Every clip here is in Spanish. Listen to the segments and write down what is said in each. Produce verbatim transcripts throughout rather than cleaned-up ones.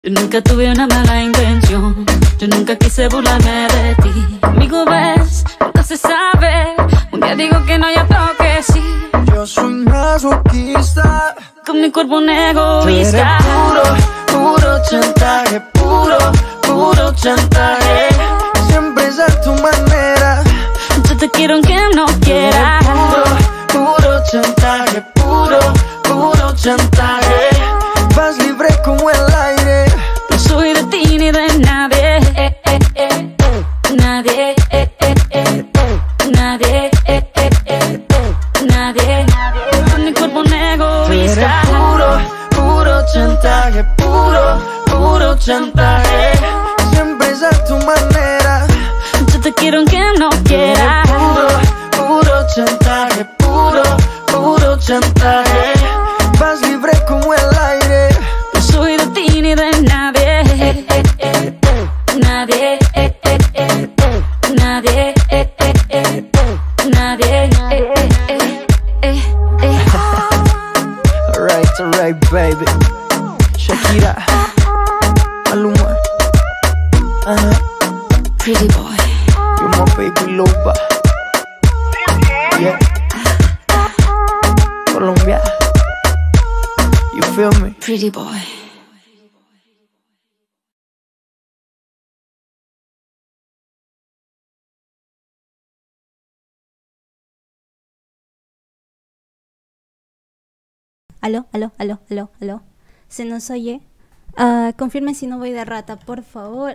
Yo nunca tuve una mala intención, yo nunca quise burlarme de ti. Amigo, ves, no se sabe, un día digo que no, y otro que sí. Yo soy masoquista, con mi cuerpo un egoísta. Puro, puro chantaje, puro, puro chantaje. Siempre es a tu manera. Yo te quiero aunque no quieras. Puro, puro chantaje, puro, puro chantaje. Vas libre como el aire. No soy de ti ni de nadie. Eh, eh, eh, eh. Nadie. Eh, eh, eh, eh. Nadie. Eh, eh, eh, eh. Nadie. Con mi cuerpo un egoísta. Puro, puro chantaje, puro, puro chantaje. Siempre es a tu manera. Yo te quiero aunque no quieras. Puro, puro chantaje, puro, puro chantaje. Vas libre como el aire. No soy de ti ni de nadie. Eh, eh, eh, eh. Nadie. Eh, eh, eh, eh. Nadie. Eh, eh, eh, eh. Nadie. Eh, eh, eh, eh. Alright, alright, baby. Shakira, Maluma, uh-huh. Pretty boy. You're my baby lover. Yeah. Colombia. You feel me? Pretty boy. Aló, aló, aló, aló, aló. ¿Se nos oye? Uh, confirmen si no voy de rata, por favor.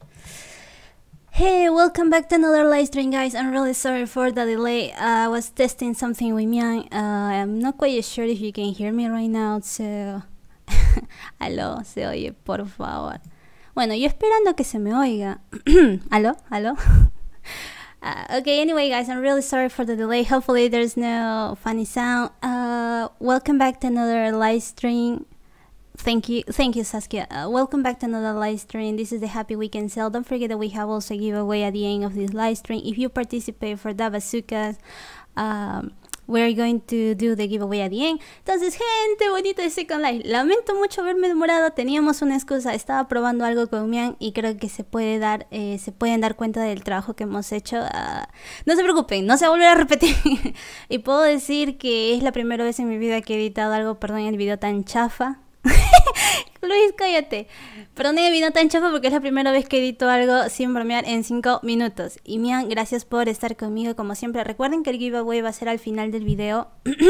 Hey, welcome back to another live stream, guys. I'm really sorry for the delay. Uh, I was testing something with Mian. Uh, I'm not quite sure if you can hear me right now, so... Aló, se oye, por favor. Bueno, yo esperando que se me oiga. Aló, aló. Uh, okay, anyway, guys, I'm really sorry for the delay. Hopefully there's no funny sound. Uh, welcome back to another live stream. Thank you, thank you, Saskia. Uh, welcome back to another live stream. This is the Happy Weekend sale. Don't forget that we have also a giveaway at the end of this live stream. If you participate for the bazookas, um, we're going to do the giveaway at the end. Entonces, gente bonita de Second Life, lamento mucho haberme demorado. Teníamos una excusa, estaba probando algo con Mian y creo que se puede dar, eh, se pueden dar cuenta del trabajo que hemos hecho. Uh, no se preocupen, no se va a volver a repetir. Y puedo decir que es la primera vez en mi vida que he editado algo, perdón, el video tan chafa. Luis, cállate. Perdón, el video tan chafa porque es la primera vez que edito algo sin bromear en cinco minutos. Y Mian, gracias por estar conmigo como siempre. Recuerden que el giveaway va a ser al final del video.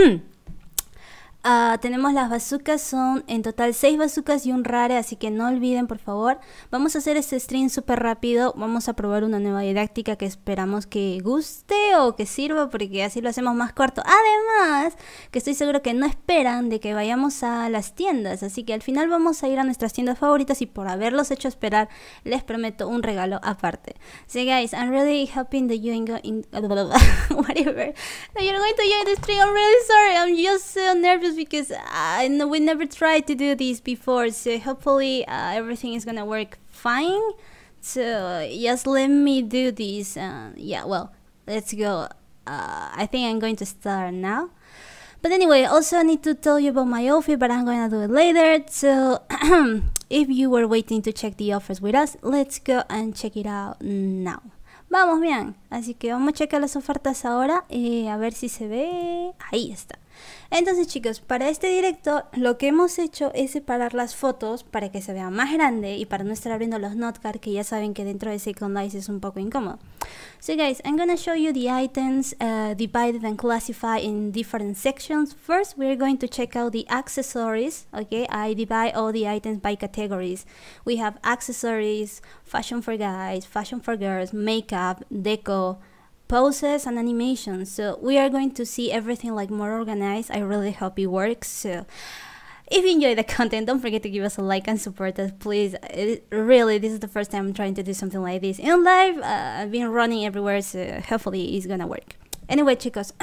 Uh, tenemos las bazucas, son en total seis bazucas y un rare, así que no olviden, por favor. Vamos a hacer este stream súper rápido. Vamos a probar una nueva didáctica que esperamos que guste o que sirva, porque así lo hacemos más corto. Además, que estoy seguro que no esperan de que vayamos a las tiendas, así que al final vamos a ir a nuestras tiendas favoritas y por haberlos hecho esperar, les prometo un regalo aparte. So guys, I'm really hoping that you ain't going... whatever. That you're going to enjoy the stream. I'm really sorry. I'm just so nervous because I know we never tried to do this before, so hopefully uh, everything is gonna work fine. So just let me do this. Uh, yeah, well, let's go. Uh, I think I'm going to start now. But anyway, also I need to tell you about my outfit, but I'm gonna do it later. So if you were waiting to check the offers with us, let's go and check it out now. Vamos bien, así que vamos a checar las ofertas ahora, eh, a ver si se ve. Ahí está. Entonces, chicos, para este directo lo que hemos hecho es separar las fotos para que se vea más grande y para no estar abriendo los notcards, que ya saben que dentro de Second Life es un poco incómodo. So guys, I'm gonna show you the items uh, divided and classified in different sections. First, we're going to check out the accessories. Okay, I divide all the items by categories. We have accessories, fashion for guys, fashion for girls, makeup, deco, poses and animations. So we are going to see everything like more organized. I really hope it works. So if you enjoy the content, don't forget to give us a like and support us, please. It, really, this is the first time I'm trying to do something like this in live. uh, I've been running everywhere, so hopefully it's gonna work. Anyway, chicos,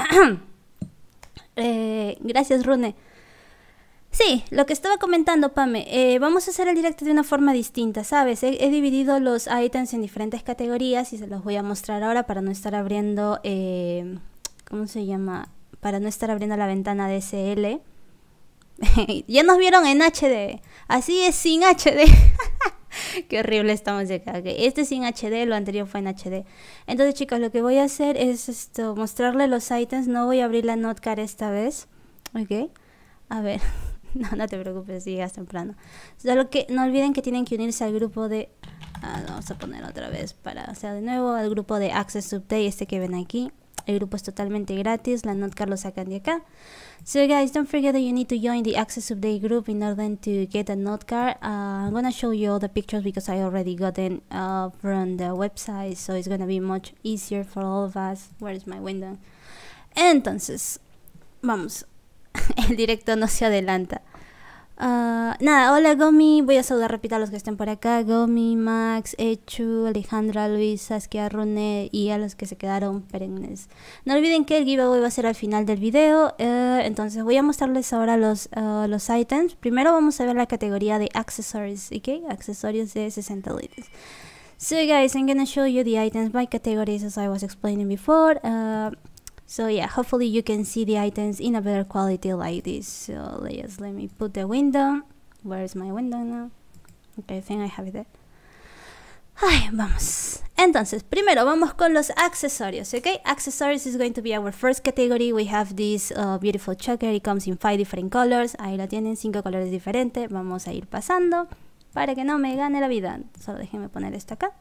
eh, gracias, Rune. Sí, lo que estaba comentando, Pame, eh, vamos a hacer el directo de una forma distinta, ¿sabes? He, he dividido los items en diferentes categorías y se los voy a mostrar ahora para no estar abriendo, eh, ¿cómo se llama? Para no estar abriendo la ventana D S L. Ya nos vieron en H D. Así es, sin H D. Qué horrible estamos de acá. Okay. Este es sin H D, lo anterior fue en H D. Entonces, chicos, lo que voy a hacer es esto, mostrarle los ítems. No voy a abrir la notecard esta vez. Ok. A ver. No, no te preocupes, si llegas temprano. Solo que no olviden que tienen que unirse al grupo de... Ah, vamos a poner otra vez para... O sea, de nuevo al grupo de Access Update, este que ven aquí. El grupo es totalmente gratis, la notecard lo sacan de acá. So guys, don't forget that you need to join the Access Update group in order to get a notecard. Uh, I'm gonna show you all the pictures because I already got them uh, from the website, so it's gonna be much easier for all of us. Where is my window? Entonces, vamos. El directo no se adelanta. Uh, nada, hola Gomi, voy a saludar rápido a los que estén por acá. Gomi, Max, Echu, Alejandra, Luis, Saskia, Rune y a los que se quedaron perennes. No olviden que el giveaway va a ser al final del video. uh, Entonces voy a mostrarles ahora los, uh, los items. Primero vamos a ver la categoría de accessories, ¿ok? Accesorios de sesenta litros. So guys, I'm gonna show you the items by categories as I was explaining before. uh, So yeah, hopefully you can see the items in a better quality like this. So yes, let me put the window. Where is my window now? Okay, I think I have it there. Ay, vamos. Entonces, primero vamos con los accesorios, okay? Accessories is going to be our first category. We have this uh, beautiful choker. It comes in five different colors. Ahí lo tienen, cinco colores diferentes. Vamos a ir pasando para que no me gane la vida. Solo déjenme poner esto acá.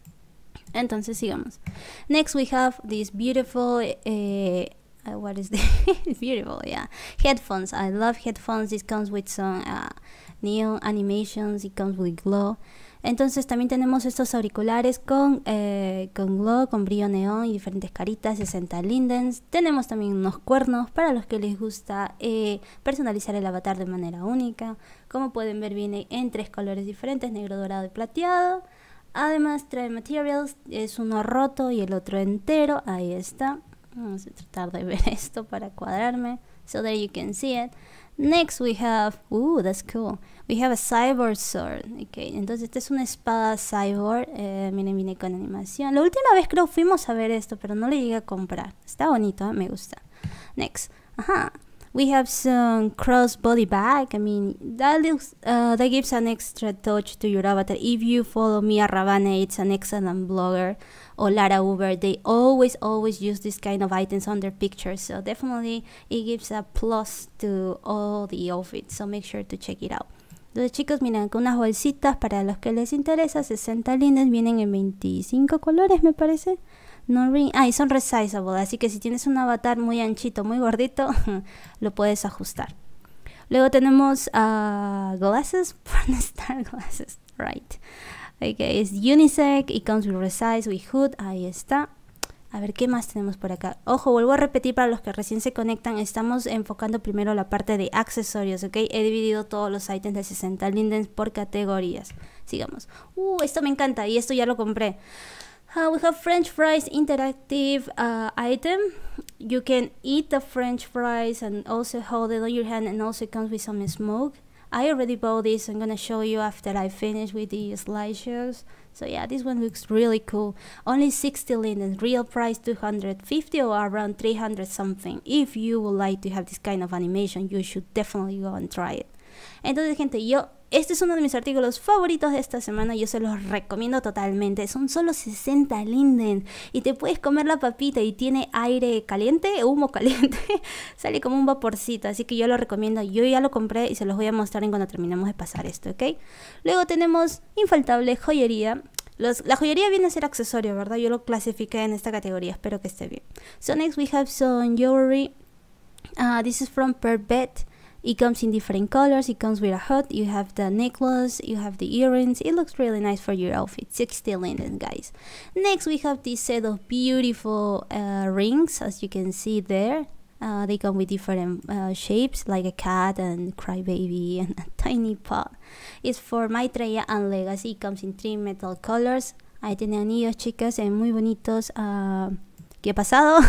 Entonces sigamos. Next we have this beautiful uh, uh, what is this? Beautiful, yeah, headphones. I love headphones. This comes with some uh, neon animations. It comes with glow. Entonces también tenemos estos auriculares con, eh, con glow, con brillo neón y diferentes caritas, sesenta lindens. Tenemos también unos cuernos para los que les gusta eh, personalizar el avatar de manera única. Como pueden ver, viene en tres colores diferentes, negro, dorado y plateado. Además trae materials, es uno roto y el otro entero. Ahí está. Vamos a tratar de ver esto para cuadrarme. So there you can see it. Next we have, ooh, that's cool. We have a cyborg sword. Okay, entonces esta es una espada cyborg. Eh, miren, viene con animación. La última vez creo fuimos a ver esto, pero no le llegué a comprar. Está bonito, ¿eh? Me gusta. Next, ajá. We have some crossbody bag. I mean, that looks, uh, that gives an extra touch to your avatar. If you follow Mia Ravane, it's an excellent blogger, or Lara Uber, they always, always use this kind of items on their pictures. So definitely it gives a plus to all the outfits. So make sure to check it out. Entonces chicos, miren, con unas bolsitas para los que les interesa, sesenta lindens, vienen en veinticinco colores me parece. No ring. Ah, y son resizable, así que si tienes un avatar muy anchito, muy gordito, lo puedes ajustar. Luego tenemos uh, glasses, pornstar glasses, right. Okay, es unisex, it comes with resize, with hood, ahí está. A ver, ¿qué más tenemos por acá? Ojo, vuelvo a repetir para los que recién se conectan, estamos enfocando primero la parte de accesorios, ¿ok? He dividido todos los ítems de sesenta lindens por categorías. Sigamos. Uh, esto me encanta y esto ya lo compré. Uh, we have French fries interactive uh, item. You can eat the French fries and also hold it on your hand, and also comes with some smoke. I already bought this. I'm gonna show you after I finish with the slideshows. So yeah, this one looks really cool. Only sixty lindens, real price two hundred fifty or around three hundred something. If you would like to have this kind of animation, you should definitely go and try it. Entonces, gente, yo este es uno de mis artículos favoritos de esta semana. Yo se los recomiendo totalmente. Son solo sesenta lindens y te puedes comer la papita y tiene aire caliente, humo caliente. Sale como un vaporcito, así que yo lo recomiendo. Yo ya lo compré y se los voy a mostrar en cuando terminemos de pasar esto, ¿ok? Luego tenemos infaltable joyería. Los, la joyería viene a ser accesorio, ¿verdad? Yo lo clasifiqué en esta categoría. Espero que esté bien. So next we have some jewelry. Uh, this is from Perbet. It comes in different colors. It comes with a hood. You have the necklace. You have the earrings. It looks really nice for your outfit. sixty lindens, guys. Next, we have this set of beautiful uh, rings, as you can see there. Uh, they come with different uh, shapes, like a cat and crybaby and a tiny pot. It's for Maitreya and Legacy. It comes in three metal colors. Ahí tienen anillos, chicas, eh, muy bonitos. Uh, ¿Qué ha pasado?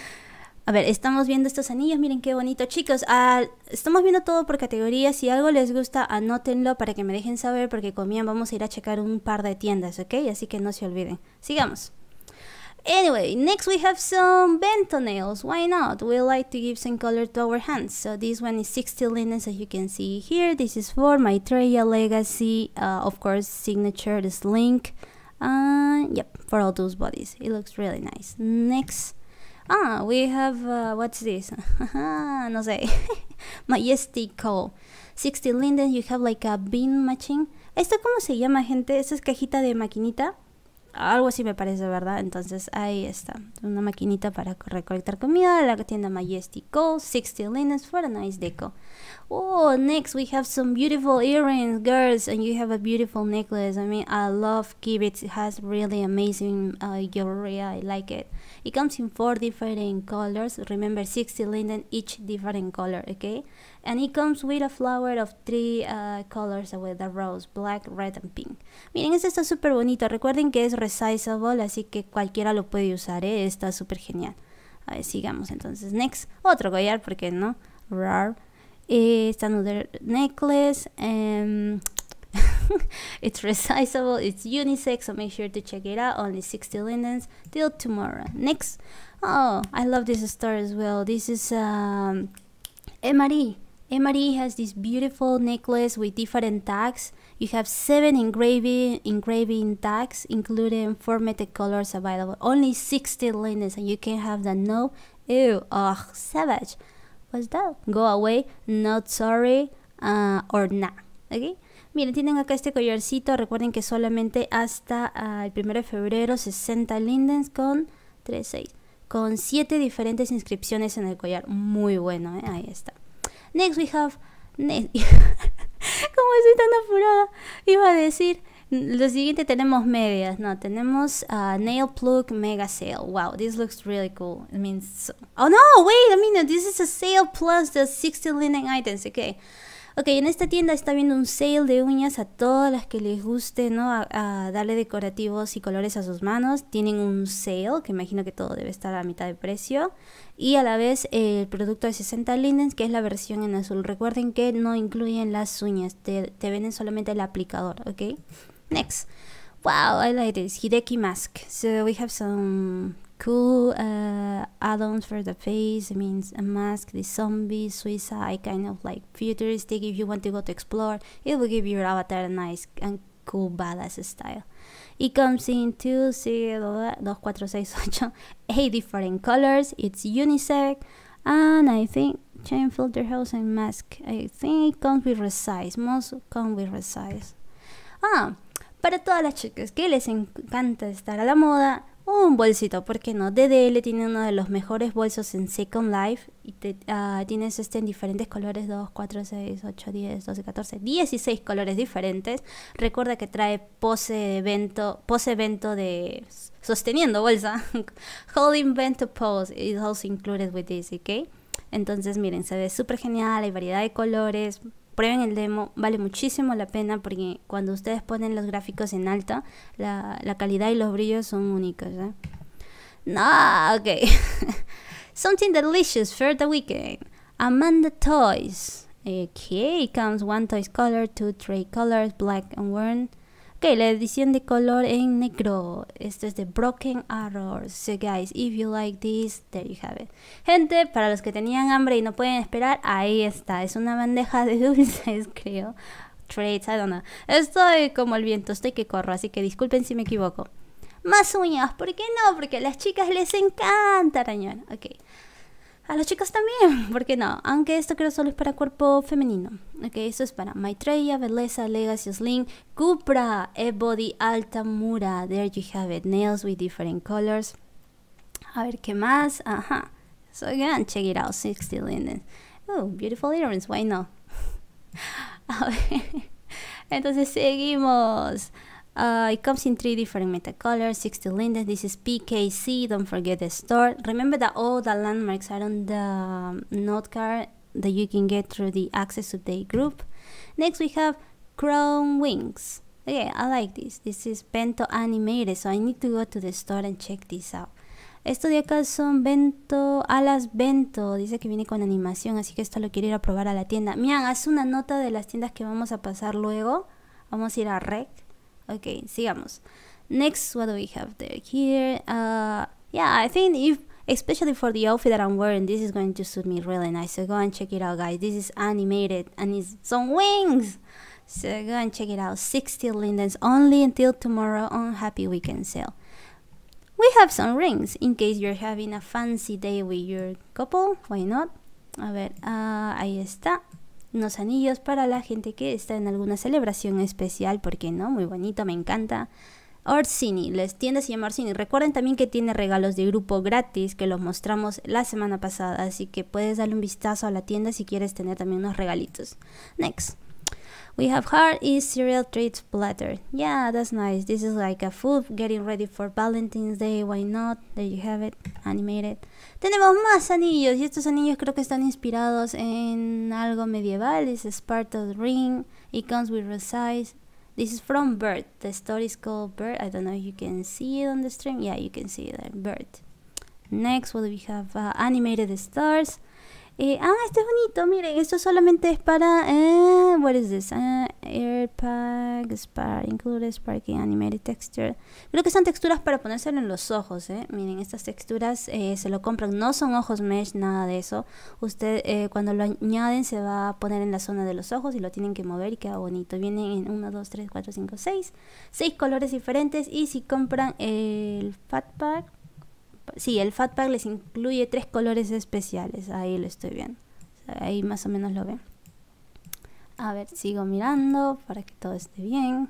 A ver, estamos viendo estos anillos, miren qué bonito. Chicos, uh, estamos viendo todo por categorías. Si algo les gusta, anótenlo para que me dejen saber, porque con Mian vamos a ir a checar un par de tiendas, ¿ok? Así que no se olviden. Sigamos. Anyway, next we have some bento nails. Why not? We like to give some color to our hands. So this one is sixty linens, as you can see here. This is for Maitreya Legacy, uh, of course, signature, the Slink. Uh, yep, for all those bodies. It looks really nice. Next, ah, we have, uh, what's this? No sé. Majestic Call. sixty linens, you have like a bean matching. ¿Esto cómo se llama, gente? ¿Esto es cajita de maquinita? Algo así me parece, ¿verdad? Entonces ahí está, una maquinita para recolectar comida, la tienda Majestic Call, sixty linens for a nice deco. Oh, next we have some beautiful earrings, girls, and you have a beautiful necklace. I mean, I love Kibitz. It has really amazing uh, jewelry. I like it. It comes in four different colors. Remember, sixty linen, each different color, okay? And it comes with a flower of three uh, colors with a rose, black, red, and pink. Miren, este está súper bonito. Recuerden que es resizable, así que cualquiera lo puede usar, ¿eh? Está súper genial. A ver, sigamos entonces. Next, otro collar, ¿por qué no? Rare. It's another necklace. Um, it's resizable, it's unisex, so make sure to check it out. Only sixty linens till tomorrow. Next, oh, I love this store as well. This is um, Emery. Emery has this beautiful necklace with different tags. You have seven engraving engraving tags, including four metal colors available. Only sixty linens, and you can have the no. Ew, ugh, savage. What's that? Go away, not sorry, uh, or nah. Okay. Miren, tienen acá este collarcito. Recuerden que solamente hasta uh, el primero de febrero, sesenta lindens con tres, seis, con siete diferentes inscripciones en el collar. Muy bueno, ¿eh? Ahí está. Next we have... Ne ¿Cómo estoy tan apurada? Iba a decir... Lo siguiente tenemos medias. No, tenemos uh, Nail Plug Mega Sale. Wow, this looks really cool. It means... So oh no, wait a minute. This is a sale plus the sixty linen items. Okay. Ok, en esta tienda está viendo un sale de uñas a todas las que les guste, ¿no? A, a darle decorativos y colores a sus manos. Tienen un sale, que imagino que todo debe estar a mitad de precio. Y a la vez el producto de sesenta lindens, que es la versión en azul. Recuerden que no incluyen las uñas, te, te venden solamente el aplicador, ¿ok? Next. Wow, I like this. Hideki mask. So we have some... cool uh, add-ons for the face. It means a mask, the zombie, suicide, kind of like futuristic. If you want to go to explore, it will give your avatar a nice and cool badass style. It comes in two, six, two, four, six, eight, eight different colors. It's unisex, and I think chain filter house and mask. I think it comes with resize. Most come with resize. Ah, para todas las chicas que les encanta estar a la moda, un bolsito, ¿por qué no? D D L tiene uno de los mejores bolsos en Second Life. Y te, uh, tienes este en diferentes colores: dos, cuatro, seis, ocho, diez, doce, catorce, dieciséis colores diferentes. Recuerda que trae pose de evento, pose evento de sosteniendo bolsa. Holding bento pose is also included with this, ¿ok? Entonces miren, se ve súper genial, hay variedad de colores. Prueben el demo, vale muchísimo la pena porque cuando ustedes ponen los gráficos en alta, la, la calidad y los brillos son únicos, ¿eh? No, ok. Something delicious for the weekend. Amanda Toys. Ok, comes one toys color, two tray colors, black and worn. Ok, la edición de color en negro. Esto es de Broken Arrows. So guys, if you like this, there you have it. Gente, para los que tenían hambre y no pueden esperar, ahí está. Es una bandeja de dulces, creo. Traits, I don't know. Estoy como el viento, estoy que corro, así que disculpen si me equivoco. Más uñas, ¿por qué no? Porque a las chicas les encanta arañar. Ok. A los chicos también, ¿por qué no? Aunque esto creo solo es para cuerpo femenino. Ok, esto es para Maitreya, Belleza, Legacy, Sling, Cupra, E-Body, Altamura. There you have it. Nails with different colors. A ver, ¿qué más? Ajá. So again, check it out. sixty lindens. Oh, beautiful earrings. Why not? A ver. Entonces seguimos. Uh, it comes in three different metal colors, sixty lindens. This is P K C. Don't forget the store. Remember that all the landmarks are on the um, note card that you can get through the Access Update group. Next, we have Chrome Wings. Okay, I like this. This is bento animated, so I need to go to the store and check this out. Esto de acá son bento, alas bento. Dice que viene con animación, así que esto lo quiero ir a probar a la tienda. Miren, haz una nota de las tiendas que vamos a pasar luego. Vamos a ir a Rec. Ok, sigamos. Next, what do we have there? Here, uh, Yeah, I think if, especially for the outfit that I'm wearing, this is going to suit me really nice. So go and check it out, guys. This is animated and it's some wings. So go and check it out. sixty lindens only until tomorrow on Happy Weekend sale. We have some rings in case you're having a fancy day with your couple. Why not? A ver, uh, ahí está. Unos anillos para la gente que está en alguna celebración especial. ¿Por qué no? Muy bonito, me encanta. Orsini, les tienda se llama Orsini. Recuerden también que tiene regalos de grupo gratis que los mostramos la semana pasada. Así que puedes darle un vistazo a la tienda si quieres tener también unos regalitos. Next. We have Heart is Cereal Treats Platter. Yeah, that's nice. This is like a food getting ready for Valentine's Day. Why not? There you have it. Animated. Tenemos más anillos. Y estos anillos creo que están inspirados en algo medieval. This is part of the ring. It comes with resize. This is from Bird. The story is called Bird. I don't know if you can see it on the stream. Yeah, you can see it. Bird. Next, what do we have? Uh, animated stars. Eh, ah, este es bonito, miren, esto solamente es para, eh, what is this? Uh, air pack, spark, include sparking, animated texture. Creo que son texturas para ponérselo en los ojos, eh. Miren, estas texturas eh, se lo compran, no son ojos mesh, nada de eso. Usted eh, cuando lo añaden se va a poner en la zona de los ojos y lo tienen que mover y queda bonito. Vienen en uno, dos, tres, cuatro, cinco, seis. seis colores diferentes y si compran el Fat Pack, sí, el Fat Pack les incluye tres colores especiales. Ahí lo estoy viendo. O sea, ahí más o menos lo ven. A ver, sigo mirando para que todo esté bien.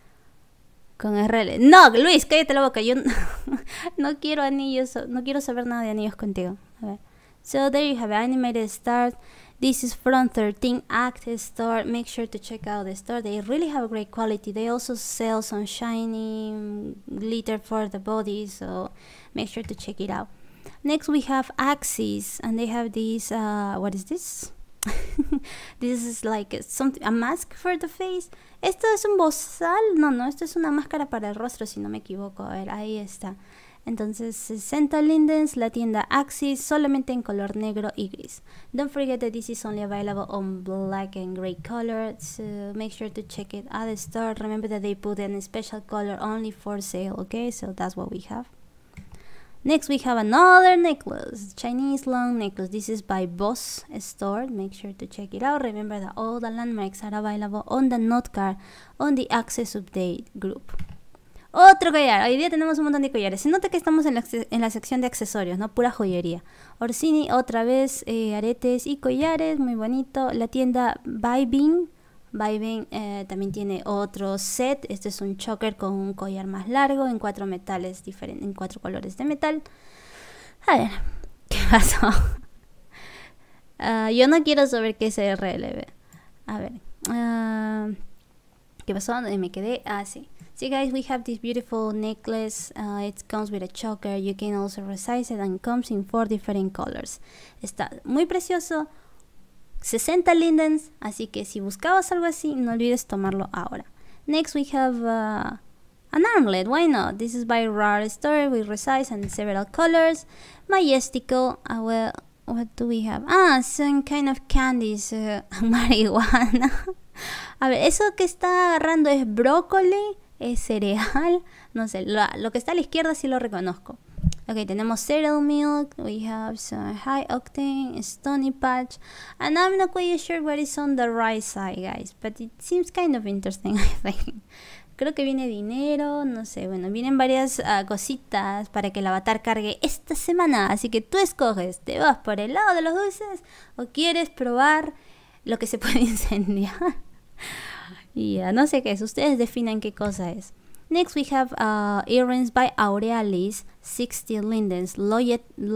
Con R L. No, Luis, cállate la boca. Yo no, no quiero anillos. No quiero saber nada de anillos contigo. A ver. So there you have it, animated stars. This is from thirteen Act store. Make sure to check out the store. They really have great quality. They also sell some shiny glitter for the body, so make sure to check it out. Next we have Axis, and they have these, uh, what is this? This is like a, something, a mask for the face. Esto es un bozal. No, no, esto es una máscara para el rostro, si no me equivoco. A ver, ahí está. Entonces, sesenta lindens, la tienda Axis, solamente en color negro y gris. Don't forget that this is only available on black and gray color, so make sure to check it at the store. Remember that they put in a special color only for sale, okay? So that's what we have. Next, we have another necklace, Chinese long necklace. This is by Boss Store. Make sure to check it out. Remember that all the landmarks are available on the note card on the Access Update group. Otro collar. Hoy día tenemos un montón de collares. Se nota que estamos en la, en la sección de accesorios, ¿no? Pura joyería. Orsini, otra vez, eh, aretes y collares. Muy bonito. La tienda Vibing. Vibing eh, también tiene otro set. Este es un choker con un collar más largo en cuatro metales diferentes, en cuatro colores de metal. A ver, ¿qué pasó? uh, yo no quiero saber qué es R L B. A ver. Uh, ¿Qué pasó? ¿Dónde me quedé? Ah, sí. So guys, we have this beautiful necklace. Uh, it comes with a choker. You can also resize it and comes in four different colors. Está muy precioso. sesenta lindens. Así que si buscabas algo así, no olvides tomarlo ahora. Next we have uh, an armlet. Why not? This is by Rare Store with resize and several colors. Majestical. Uh, well, what do we have? Ah, some kind of candies. Uh, marihuana. A ver, eso que está agarrando es brócoli. Es cereal, no sé, lo, lo que está a la izquierda sí lo reconozco. Ok, tenemos cereal milk, we have some high octane, stony patch, and I'm not quite sure what is on the right side, guys, but it seems kind of interesting, I think. Creo que viene dinero, no sé, bueno, vienen varias uh, cositas para que el avatar cargue esta semana, así que tú escoges, ¿te vas por el lado de los dulces o quieres probar lo que se puede incendiar? Y uh, no sé qué es, ustedes definan qué cosa es. Next we have uh, earrings by Aurealis, sixty lindens, Loyal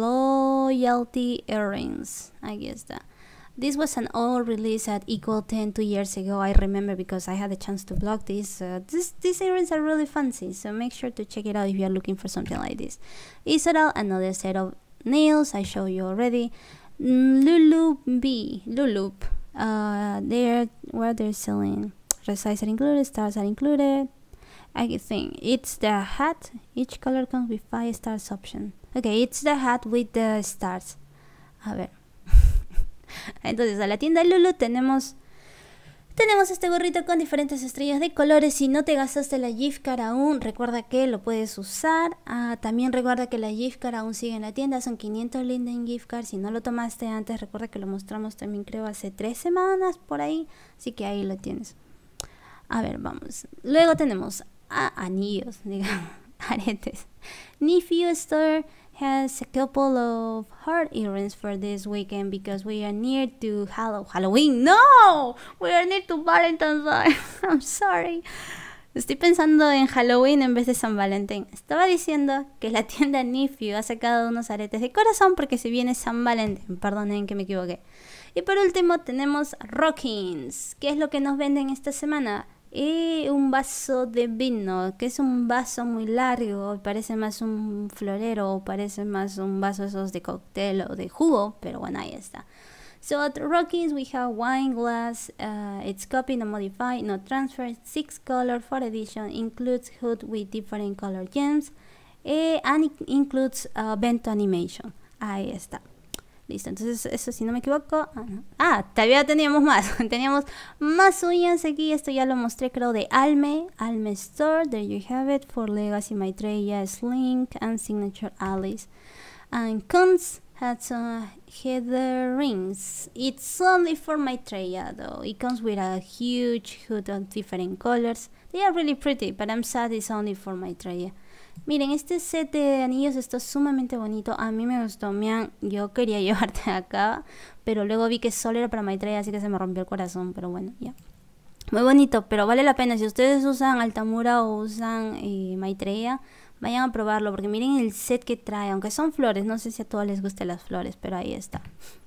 loyalty earrings. Aquí está. This was an old release at Equal ten two years ago. I remember because I had the chance to blog this. Uh, this. These earrings are really fancy, so make sure to check it out if you are looking for something like this. Isodal, another set of nails I showed you already. Lulu B, Lulup. Uh, they're where they're selling. Resize are included, stars are included. I think it's the hat. Each color comes with five stars option. Okay, it's the hat with the stars. A ver. Entonces, a la tienda Lulu tenemos Tenemos este gorrito con diferentes estrellas de colores. Si no te gastaste la gift card aún, recuerda que lo puedes usar. Ah, también recuerda que la gift card aún sigue en la tienda. Son quinientos Linden gift card. Si no lo tomaste antes, recuerda que lo mostramos también creo hace tres semanas por ahí. Así que ahí lo tienes. A ver, vamos. Luego tenemos ah, anillos, digamos, aretes. Nifio Store has a couple of heart earrings for this weekend because we are near to Hallow Halloween. No, we are near to Valentine's Day. I'm sorry. Estoy pensando en Halloween en vez de San Valentín. Estaba diciendo que la tienda Nifio ha sacado unos aretes de corazón porque se viene San Valentín. Perdonen que me equivoqué. Y por último tenemos Rockins. ¿Qué es lo que nos venden esta semana? Y un vaso de vino, que es un vaso muy largo, parece más un florero, o parece más un vaso esos de cóctel o de jugo, pero bueno, ahí está. So at Rockins we have wine glass, uh, it's copy, no modify, no transfer, six color, four edition, includes hood with different color gems, eh, and it includes uh, bento animation. Ahí está. Listo, entonces eso si no me equivoco. Ah, no. Ah, todavía teníamos más. Teníamos más uñas aquí. Esto ya lo mostré creo de Alme. Alme Store. There you have it. For Legacy Maitreya, Slink and Signature Alice. And Kunz has uh, heather rings. It's only for Maitreya though. It comes with a huge hood of different colors. They are really pretty, but I'm sad it's only for Maitreya. Miren, este set de anillos está sumamente bonito. A mí me gustó. Mian, yo quería llevarte acá, pero luego vi que solo era para Maitreya, así que se me rompió el corazón. Pero bueno, ya. Muy bonito, pero vale la pena. Si ustedes usan Altamura o usan eh, Maitreya, vayan a probarlo, porque miren el set que trae. Aunque son flores, no sé si a todos les gusten las flores, pero ahí está.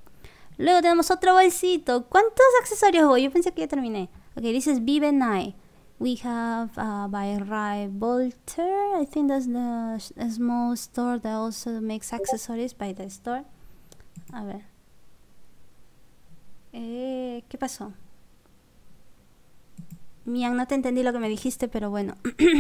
Luego tenemos otro bolsito. ¿Cuántos accesorios voy? Yo pensé que ya terminé. Ok, dices Vive Night. We have uh, by Rai Volter. I think that's the sh small store that also makes accessories by the store. A ver. Eh, ¿Qué pasó? Mian, no te entendí lo que me dijiste, pero bueno.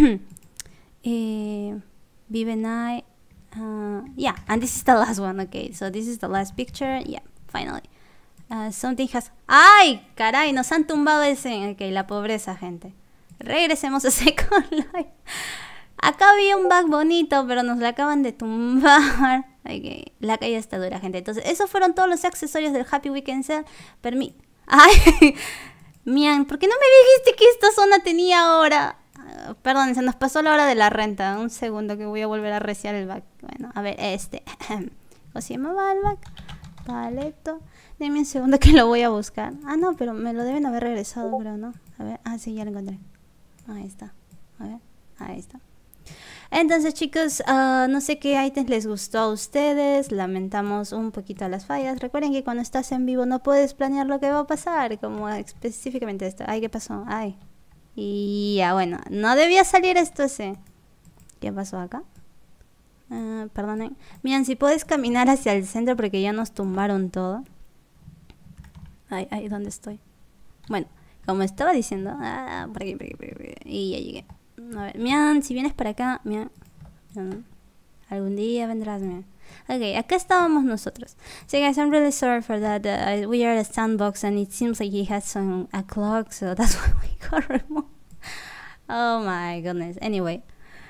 eh, Vive Night. Uh, yeah, and this is the last one. Okay, so this is the last picture. Yeah, finally. Uh, something has... ¡Ay! Caray, nos han tumbado ese... Ok, la pobreza, gente. Regresemos a Second Life. Acá había un bug bonito, pero nos la acaban de tumbar. Okay. La calle está dura, gente. Entonces, esos fueron todos los accesorios del Happy Weekend Sale. Permi... ¡Ay! Mian, ¿por qué no me dijiste que esta zona tenía hora? Uh, perdón, se nos pasó la hora de la renta. Un segundo que voy a volver a reciar el bug. Bueno, a ver, este. ¿Cómo se llamaba el bug? Paleto. Deme un segundo que lo voy a buscar. Ah, no, pero me lo deben haber regresado, creo, ¿no? A ver, ah, sí, ya lo encontré. Ahí está. A ver, ahí está. Entonces, chicos, uh, no sé qué ítems les gustó a ustedes. Lamentamos un poquito las fallas. Recuerden que cuando estás en vivo no puedes planear lo que va a pasar. Como específicamente esto. Ay, ¿qué pasó? Ay. Y ya, bueno. No debía salir esto ese. ¿Qué pasó acá? Uh, perdonen. Miren, si puedes caminar hacia el centro porque ya nos tumbaron todo. Ay, ay, ¿dónde estoy? Bueno, como estaba diciendo... Ah, por aquí, por aquí, por aquí. Y ya llegué. A ver, Mian, si vienes para acá, Mian. No, algún día vendrás, Mian. Ok, acá estábamos nosotros. So guys, I'm really sorry for that. Uh, we are at a sandbox and it seems like he has some a clock, so that's why we got removed. Oh my goodness. Anyway.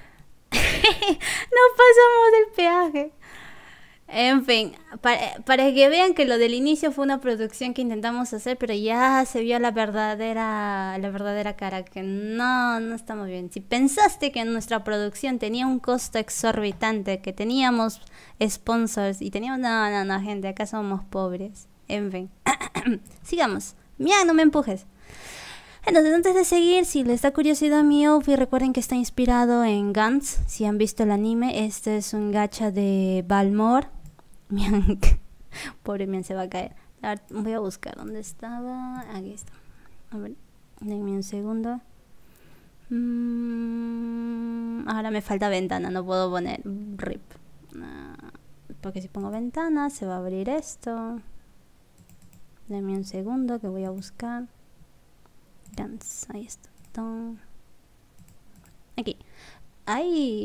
No pasamos del peaje. En fin, para, para que vean que lo del inicio fue una producción que intentamos hacer, pero ya se vio la verdadera, la verdadera cara, que no, no estamos bien. Si pensaste que nuestra producción tenía un costo exorbitante, que teníamos sponsors y teníamos... No, no, no, gente, acá somos pobres. En fin. Sigamos. Mira, no me empujes. Entonces, antes de seguir, si les da curiosidad mi outfit, recuerden que está inspirado en Gantz. Si han visto el anime, este es un gacha de Balmor. Mian, pobre Mian, se va a caer. A ver, voy a buscar dónde estaba. Aquí está. A ver, denme un segundo. Mm, ahora me falta ventana, no puedo poner rip. Uh, porque si pongo ventana, se va a abrir esto. Denme un segundo que voy a buscar. Dance, ahí está. Aquí.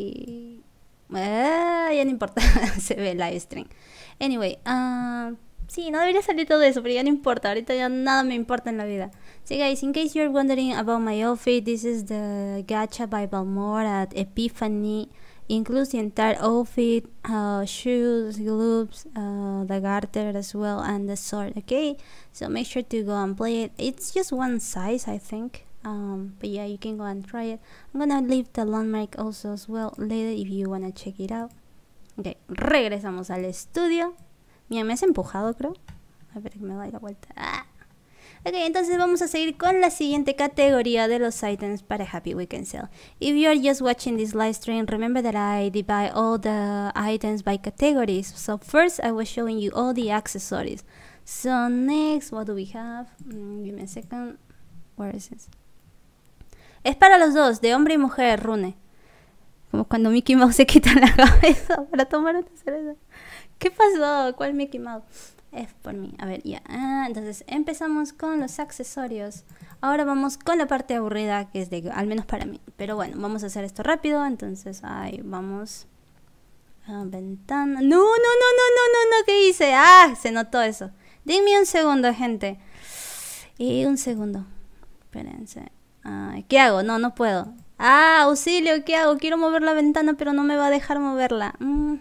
Ay. Ah, ya no importa. Se ve el live stream. Anyway, uh, Sí, no debería salir todo eso, pero ya no importa. Ahorita ya nada me importa en la vida. So guys, in case you're wondering about my outfit, this is the gacha by Balmore at Epiphany. Includes the entire outfit, uh, shoes, gloves, uh, the garter as well, and the sword. Okay, so make sure to go and play it. It's just one size, I think. Um, but yeah, you can go and try it. I'm gonna leave the landmark also as well later if you wanna check it out. Ok, regresamos al estudio. Mira, me has empujado, creo. A ver, que me doy la vuelta. Ah. Ok, entonces vamos a seguir con la siguiente categoría de los items para Happy Weekend Sale. If you are just watching this live stream, remember that I divide all the items by categories. So first, I was showing you all the accessories. So next, what do we have? Mm, give me a second. Where is this? Es para los dos, de hombre y mujer, Rune. Como cuando Mickey Mouse se quita la cabeza para tomar una cerveza. ¿Qué pasó? ¿Cuál Mickey Mouse? Es por mí. A ver, ya. Ah, entonces empezamos con los accesorios. Ahora vamos con la parte aburrida, que es de, al menos para mí. Pero bueno, vamos a hacer esto rápido. Entonces ahí vamos. Ah, ventana. No, no, no, no, no, no, no. ¿Qué hice? Ah, se notó eso. Denme un segundo, gente. Y un segundo. Espérense. Ah, ¿qué hago? No, no puedo. Ah, auxilio, ¿qué hago? Quiero mover la ventana, pero no me va a dejar moverla.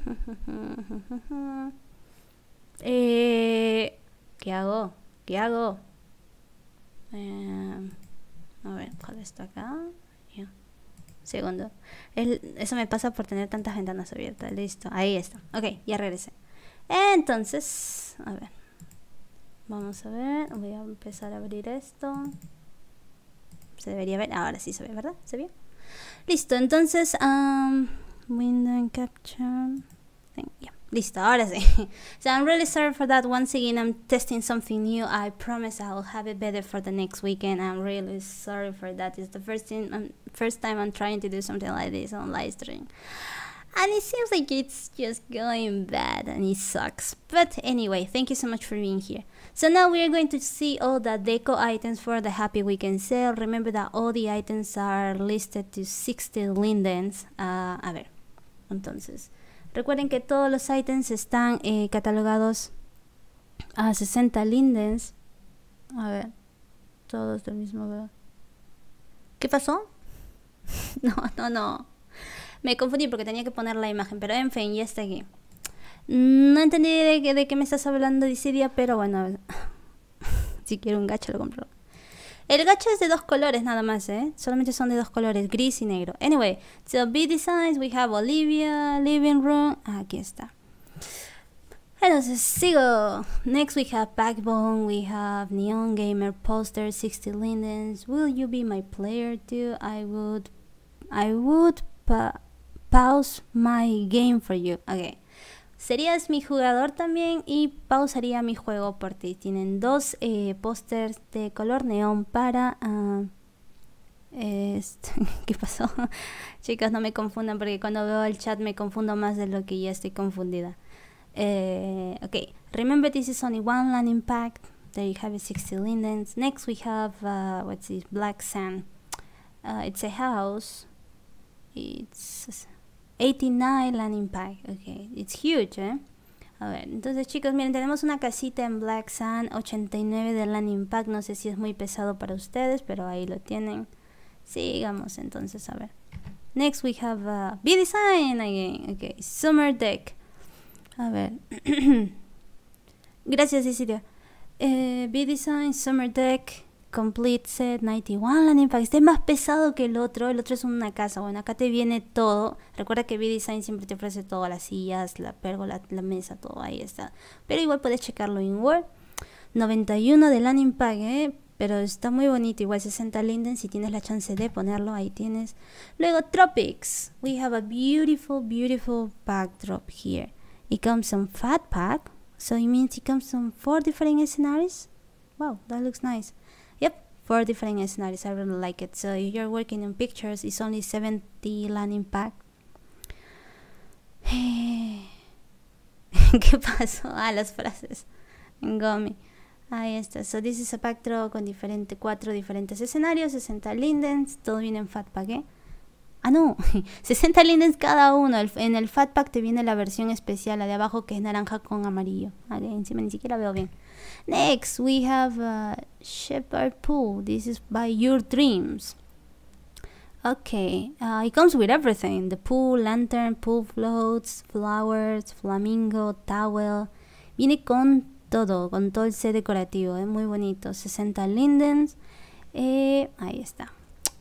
Eh, ¿Qué hago? ¿Qué hago? Eh, a ver, ¿cuál está acá? Ya. Segundo. El, eso me pasa por tener tantas ventanas abiertas. Listo, ahí está. Ok, ya regresé. Entonces, a ver. Vamos a ver. Voy a empezar a abrir esto. Se debería ver. Ahora sí se ve, ¿verdad? ¿Se vio? Listo, entonces, um, window and capture. Thing. Yeah. Listo, ahora sí. So I'm really sorry for that. Once again, I'm testing something new. I promise I'll have it better for the next weekend. I'm really sorry for that. It's the first thing, um, first time I'm trying to do something like this on live stream. And it seems like it's just going bad and it sucks. But anyway, thank you so much for being here. So now we are going to see all the deco items for the Happy Weekend Sale. Remember that all the items are listed to sixty lindens. Uh, a ver, entonces, recuerden que todos los items están eh, catalogados a sesenta lindens. A ver, todos del mismo veo. ¿Qué pasó? No, no, no. Me confundí porque tenía que poner la imagen, pero en fin, ya está aquí. No entendí de, de, de qué me estás hablando, Disidia, pero bueno, si quiero un gacha lo compro. El gacha es de dos colores nada más, ¿eh? Solamente son de dos colores, gris y negro. Anyway, so B Designs, we have Olivia, Living Room. Aquí está. Entonces, sigo. Next we have Backbone, we have Neon Gamer Poster, sixty lindens. Will you be my player too? I would, I would pa pause my game for you. Okay. Serías mi jugador también y pausaría mi juego por ti. Tienen dos eh, pósters de color neón para... Uh, este, ¿qué pasó? Chicas, no me confundan porque cuando veo el chat me confundo más de lo que ya estoy confundida. Uh, ok, remember this is only one landing pack. There you have it, sixty lindens. Next we have, uh, what's this, Black Sand. Uh, it's a house. It's... eighty-nine landing pack. Ok, it's huge, ¿eh? A ver, entonces chicos, miren, tenemos una casita en Black Sand, ochenta y nueve de landing pack. No sé si es muy pesado para ustedes, pero ahí lo tienen. Sigamos entonces, a ver. Next we have uh, B-Design again. Ok, Summer Deck. A ver. Gracias, Cecilia. Eh, B-Design, Summer Deck. Complete set, noventa y uno landing pack. Este es más pesado que el otro. El otro es una casa. Bueno, acá te viene todo. Recuerda que B-Design siempre te ofrece todo. Las sillas, la pérgola, la mesa, todo. Ahí está. Pero igual puedes checarlo en Word. noventa y uno de landing pack, ¿eh? Pero está muy bonito. Igual sesenta lindens. Si tienes la chance de ponerlo, ahí tienes. Luego, Tropics. We have a beautiful, beautiful backdrop here. It comes on fat pack. So it means it comes on four different scenarios. Wow, that looks nice. Yep, four different scenarios. I really like it. So if you're working on pictures, it's only seventy landing pack. ¿Qué pasó? Ah, las frases. Gummy. Ahí está. So this is a backdrop con diferente, cuatro diferentes escenarios, sesenta lindens. Todo viene en fat pack, ¿eh? Ah, no, sesenta lindens cada uno. El- en el Fat Pack te viene la versión especial, la de abajo que es naranja con amarillo. Ok, encima ni siquiera veo bien. Next, we have uh, Shepherd Pool. This is by Your Dreams. Okay, uh, it comes with everything. The pool, lantern, pool floats, flowers, flamingo, towel. Viene con todo, con todo el set decorativo. Es muy bonito. sesenta lindens. Eh, ahí está.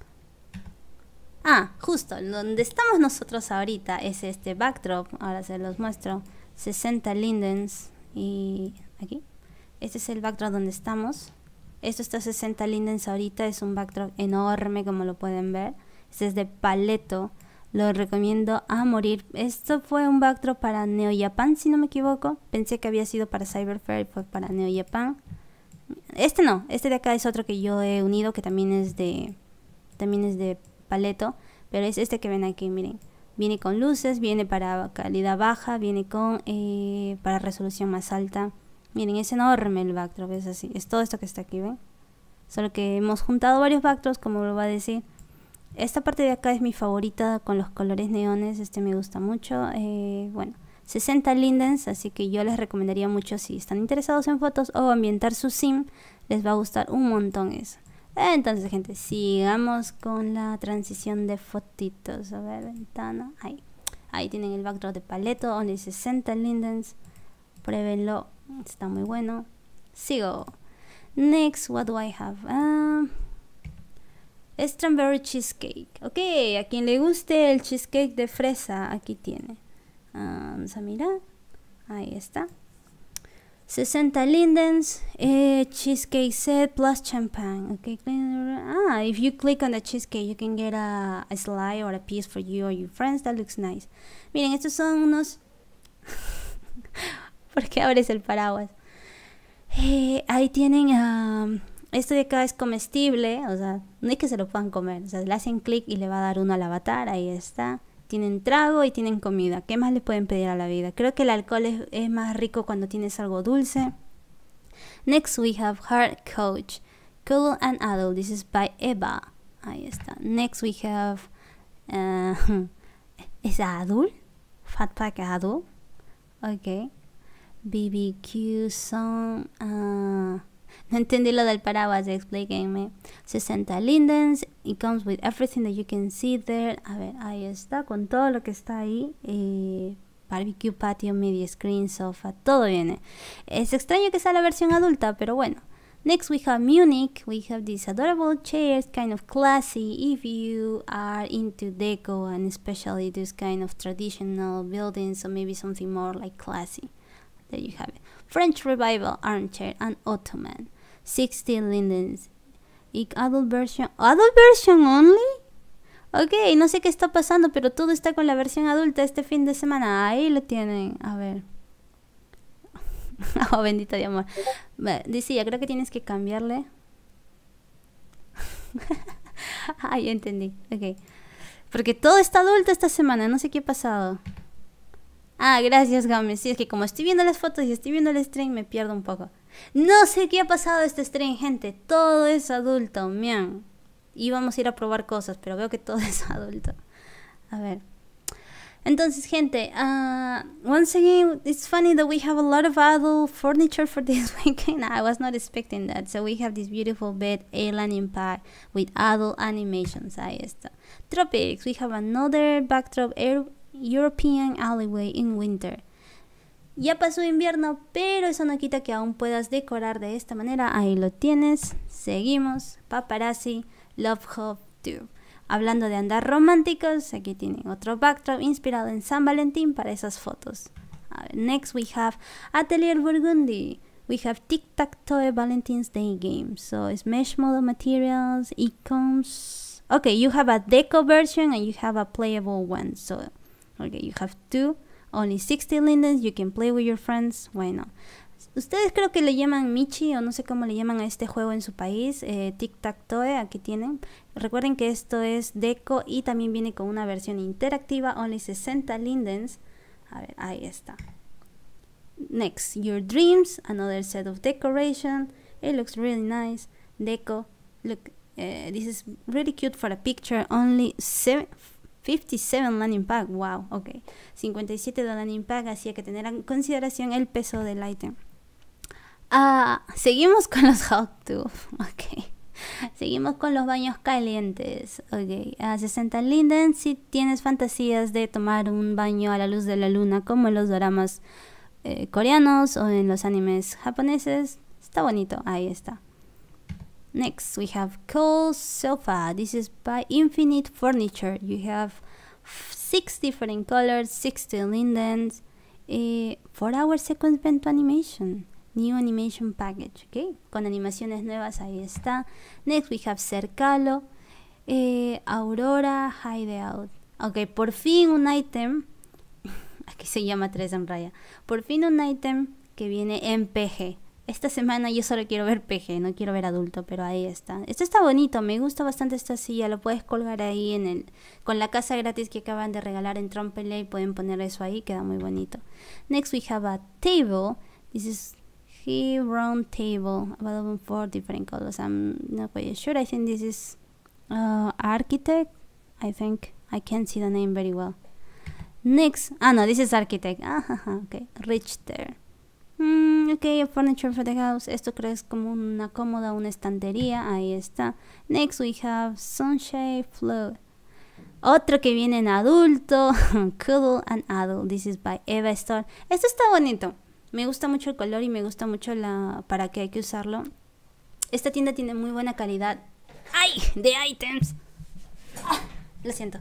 Ah, justo, donde estamos nosotros ahorita es este backdrop. Ahora se los muestro. sesenta lindens. Y aquí. Este es el backdrop donde estamos. Esto está a sesenta lindens ahorita. Es un backdrop enorme, como lo pueden ver. Este es de Paleto. Lo recomiendo a morir. Esto fue un backdrop para Neo Japan, si no me equivoco. Pensé que había sido para Cyberfair y fue para Neo Japan. Este no. Este de acá es otro que yo he unido, que también es de... También es de Paleto, pero es este que ven aquí, miren. Viene con luces, viene para calidad baja, viene con eh, para resolución más alta. Miren, es enorme el backdrop, es así. Es todo esto que está aquí, ¿ven? Solo que hemos juntado varios backdrops, como lo va a decir. Esta parte de acá es mi favorita con los colores neones, este me gusta mucho. Eh, bueno, sesenta lindens, así que yo les recomendaría mucho si están interesados en fotos o ambientar su sim, les va a gustar un montón eso. Entonces, gente, sigamos con la transición de fotitos. A ver, ventana. Ahí. Ahí tienen el backdrop de Paleto, only sesenta lindens. Pruébenlo. Está muy bueno. Sigo. Next, what do I have? Uh, Strawberry cheesecake. Ok, a quien le guste el cheesecake de fresa, aquí tiene. Uh, vamos a mirar. Ahí está. sesenta lindens, eh, cheesecake set plus champagne. Okay. Ah, if you click on the cheesecake, you can get a, a slide or a piece for you or your friends. That looks nice. Miren, estos son unos... ¿Por qué abres el paraguas? Eh, ahí tienen... Um, esto de acá es comestible. O sea, no es que se lo puedan comer. O sea, le hacen clic y le va a dar uno al avatar. Ahí está. Tienen trago y tienen comida. ¿Qué más le pueden pedir a la vida? Creo que el alcohol es, es más rico cuando tienes algo dulce. Next we have Hard Coach. Cool and Adult. This is by Eva. Ahí está. Next we have... Uh, ¿Es Adult? Fat Pack Adult. Ok. B B Q Song... Uh, no entendí lo del paraguas, explíquenme. sesenta lindens. It comes with everything that you can see there. A ver, ahí está, con todo lo que está ahí. Eh, barbecue, patio, media screen, sofa, todo viene. Es extraño que sea la versión adulta, pero bueno. Next we have Munich. We have these adorable chairs, kind of classy. If you are into deco and especially this kind of traditional buildings, or maybe something more like classy. There you have it. French Revival armchair and ottoman. sixty lindens. Y adult version. ¿Adult version only? Ok, no sé qué está pasando, pero todo está con la versión adulta este fin de semana. Ahí lo tienen. A ver. Oh, bendito de amor. Dice, ya creo que tienes que cambiarle. Ah, ya entendí. Ok. Porque todo está adulto esta semana. No sé qué ha pasado. Ah, gracias, Gómez. Sí, es que como estoy viendo las fotos y estoy viendo el stream, me pierdo un poco. No sé qué ha pasado este stream, gente. Todo es adulto, mian. Íbamos a ir a probar cosas, pero veo que todo es adulto. A ver. Entonces, gente, uh, once again, it's funny that we have a lot of adult furniture for this weekend. I was not expecting that. So we have this beautiful bed, Alien Impact, with adult animations. Ahí está. Tropics, we have another backdrop, air European alleyway in winter. Ya pasó invierno, pero eso no quita que aún puedas decorar de esta manera. Ahí lo tienes. Seguimos. Paparazzi, Love Hub dos. Hablando de andar románticos, aquí tienen otro backdrop inspirado en San Valentín para esas fotos. A ver, next we have Atelier Burgundy. We have Tic-Tac-Toe Valentine's Day game. So it's mesh model materials. It comes... Okay, you have a deco version and you have a playable one. So... Okay, you have two, only sixty lindens, you can play with your friends. Bueno, ustedes creo que le llaman Michi o no sé cómo le llaman a este juego en su país. eh, Tic-Tac-Toe, aquí tienen. Recuerden que esto es deco y también viene con una versión interactiva, only sesenta lindens. A ver, ahí está. Next, Your Dreams, another set of decoration. It looks really nice. Deco, look, uh, this is really cute for a picture, only seven, fifty-seven landing pack, wow, ok. cincuenta y siete de landing pack, así hay que tener en consideración el peso del ítem. Ah, seguimos con los hot tub, ok. Seguimos con los baños calientes, ok. A sesenta lindens si tienes fantasías de tomar un baño a la luz de la luna, como en los doramas eh, coreanos o en los animes japoneses. Está bonito, ahí está. Next, we have Cool Sofa. This is by Infinite Furniture. You have six different colors, sixty lindens, eh, four hour sequence bento animation, new animation package, okay? Con animaciones nuevas, ahí está. Next, we have Cercalo, eh, Aurora Hideout. Ok, por fin un item, aquí se llama tres en raya, por fin un item que viene en P G. Esta semana yo solo quiero ver P G, no quiero ver adulto, pero ahí está. Esto está bonito, me gusta bastante esta silla. Lo puedes colgar ahí en el con la casa gratis que acaban de regalar en Trompelet. Pueden poner eso ahí, queda muy bonito. Next we have a table. This is a round table, available in four different colors. I'm not quite sure. I think this is uh, Architect. I think I can't see the name very well. Next, ah no, this is Architect. Ah, okay, Richter. Mm, ok, furniture for the house. Esto creo es como una cómoda, una estantería. Ahí está. Next we have Sunshine Float. Otro que viene en adulto. Cuddle and Adult. This is by Eva Store. Esto está bonito. Me gusta mucho el color y me gusta mucho la para qué hay que usarlo. Esta tienda tiene muy buena calidad. ¡Ay! De items. Ah, lo siento.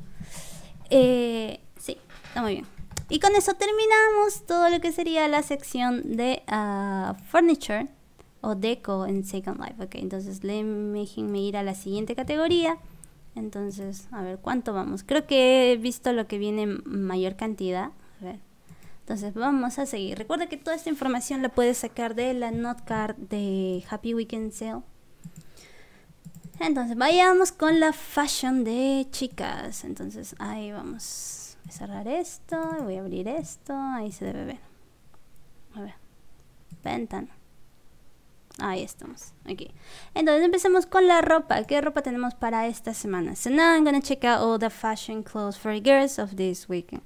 Eh, sí, está muy bien. Y con eso terminamos todo lo que sería la sección de uh, furniture o deco en Second Life. Ok, entonces déjenme ir a la siguiente categoría. Entonces, a ver, ¿cuánto vamos? Creo que he visto lo que viene en mayor cantidad. A ver. Entonces, vamos a seguir. Recuerda que toda esta información la puedes sacar de la note card de Happy Weekend Sale. Entonces, vayamos con la fashion de chicas. Entonces, ahí vamos. Voy a cerrar esto, voy a abrir esto, ahí se debe ver. A ver, ventana. Ahí estamos, aquí. Entonces empecemos con la ropa. ¿Qué ropa tenemos para esta semana? So now I'm gonna check out all the fashion clothes for girls of this weekend.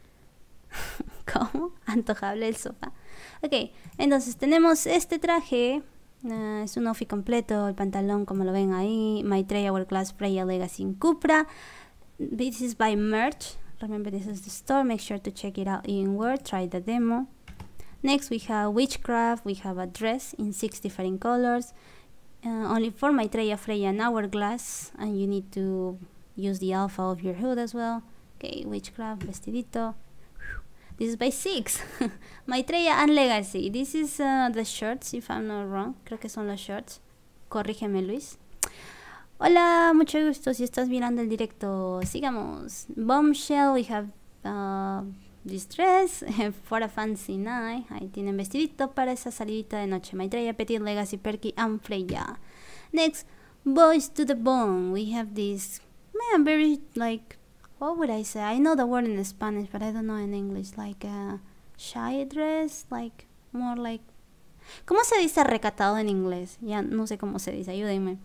¿Cómo? Antojable el sofá. Ok, entonces tenemos este traje. Uh, es un outfit completo, el pantalón como lo ven ahí. Maitreya Hourglass Freya Legacy in Cupra. This is by Merch. Remember, this is the store. Make sure to check it out in Word. Try the demo. Next, we have Witchcraft. We have a dress in six different colors. Uh, only for Maitreya, Freya, and Hourglass. And you need to use the alpha of your hood as well. Okay, Witchcraft, vestidito. This is by Six. Maitreya and Legacy. This is uh, the shorts, if I'm not wrong. Creo que son los shorts. Corrígeme, Luis. Hola, mucho gusto. Si estás mirando el directo, sigamos. Bombshell, we have uh, this dress for a fancy night. Ahí tienen vestidito para esa salidita de noche. Maitreya, Petit, Legacy, Perky, and Freya. Next, Boys to the Bone. We have this, man, very, like, what would I say? I know the word in Spanish, but I don't know in English. Like a shy dress, like, more like... ¿Cómo se dice recatado en inglés? Ya no sé cómo se dice, ayúdenme.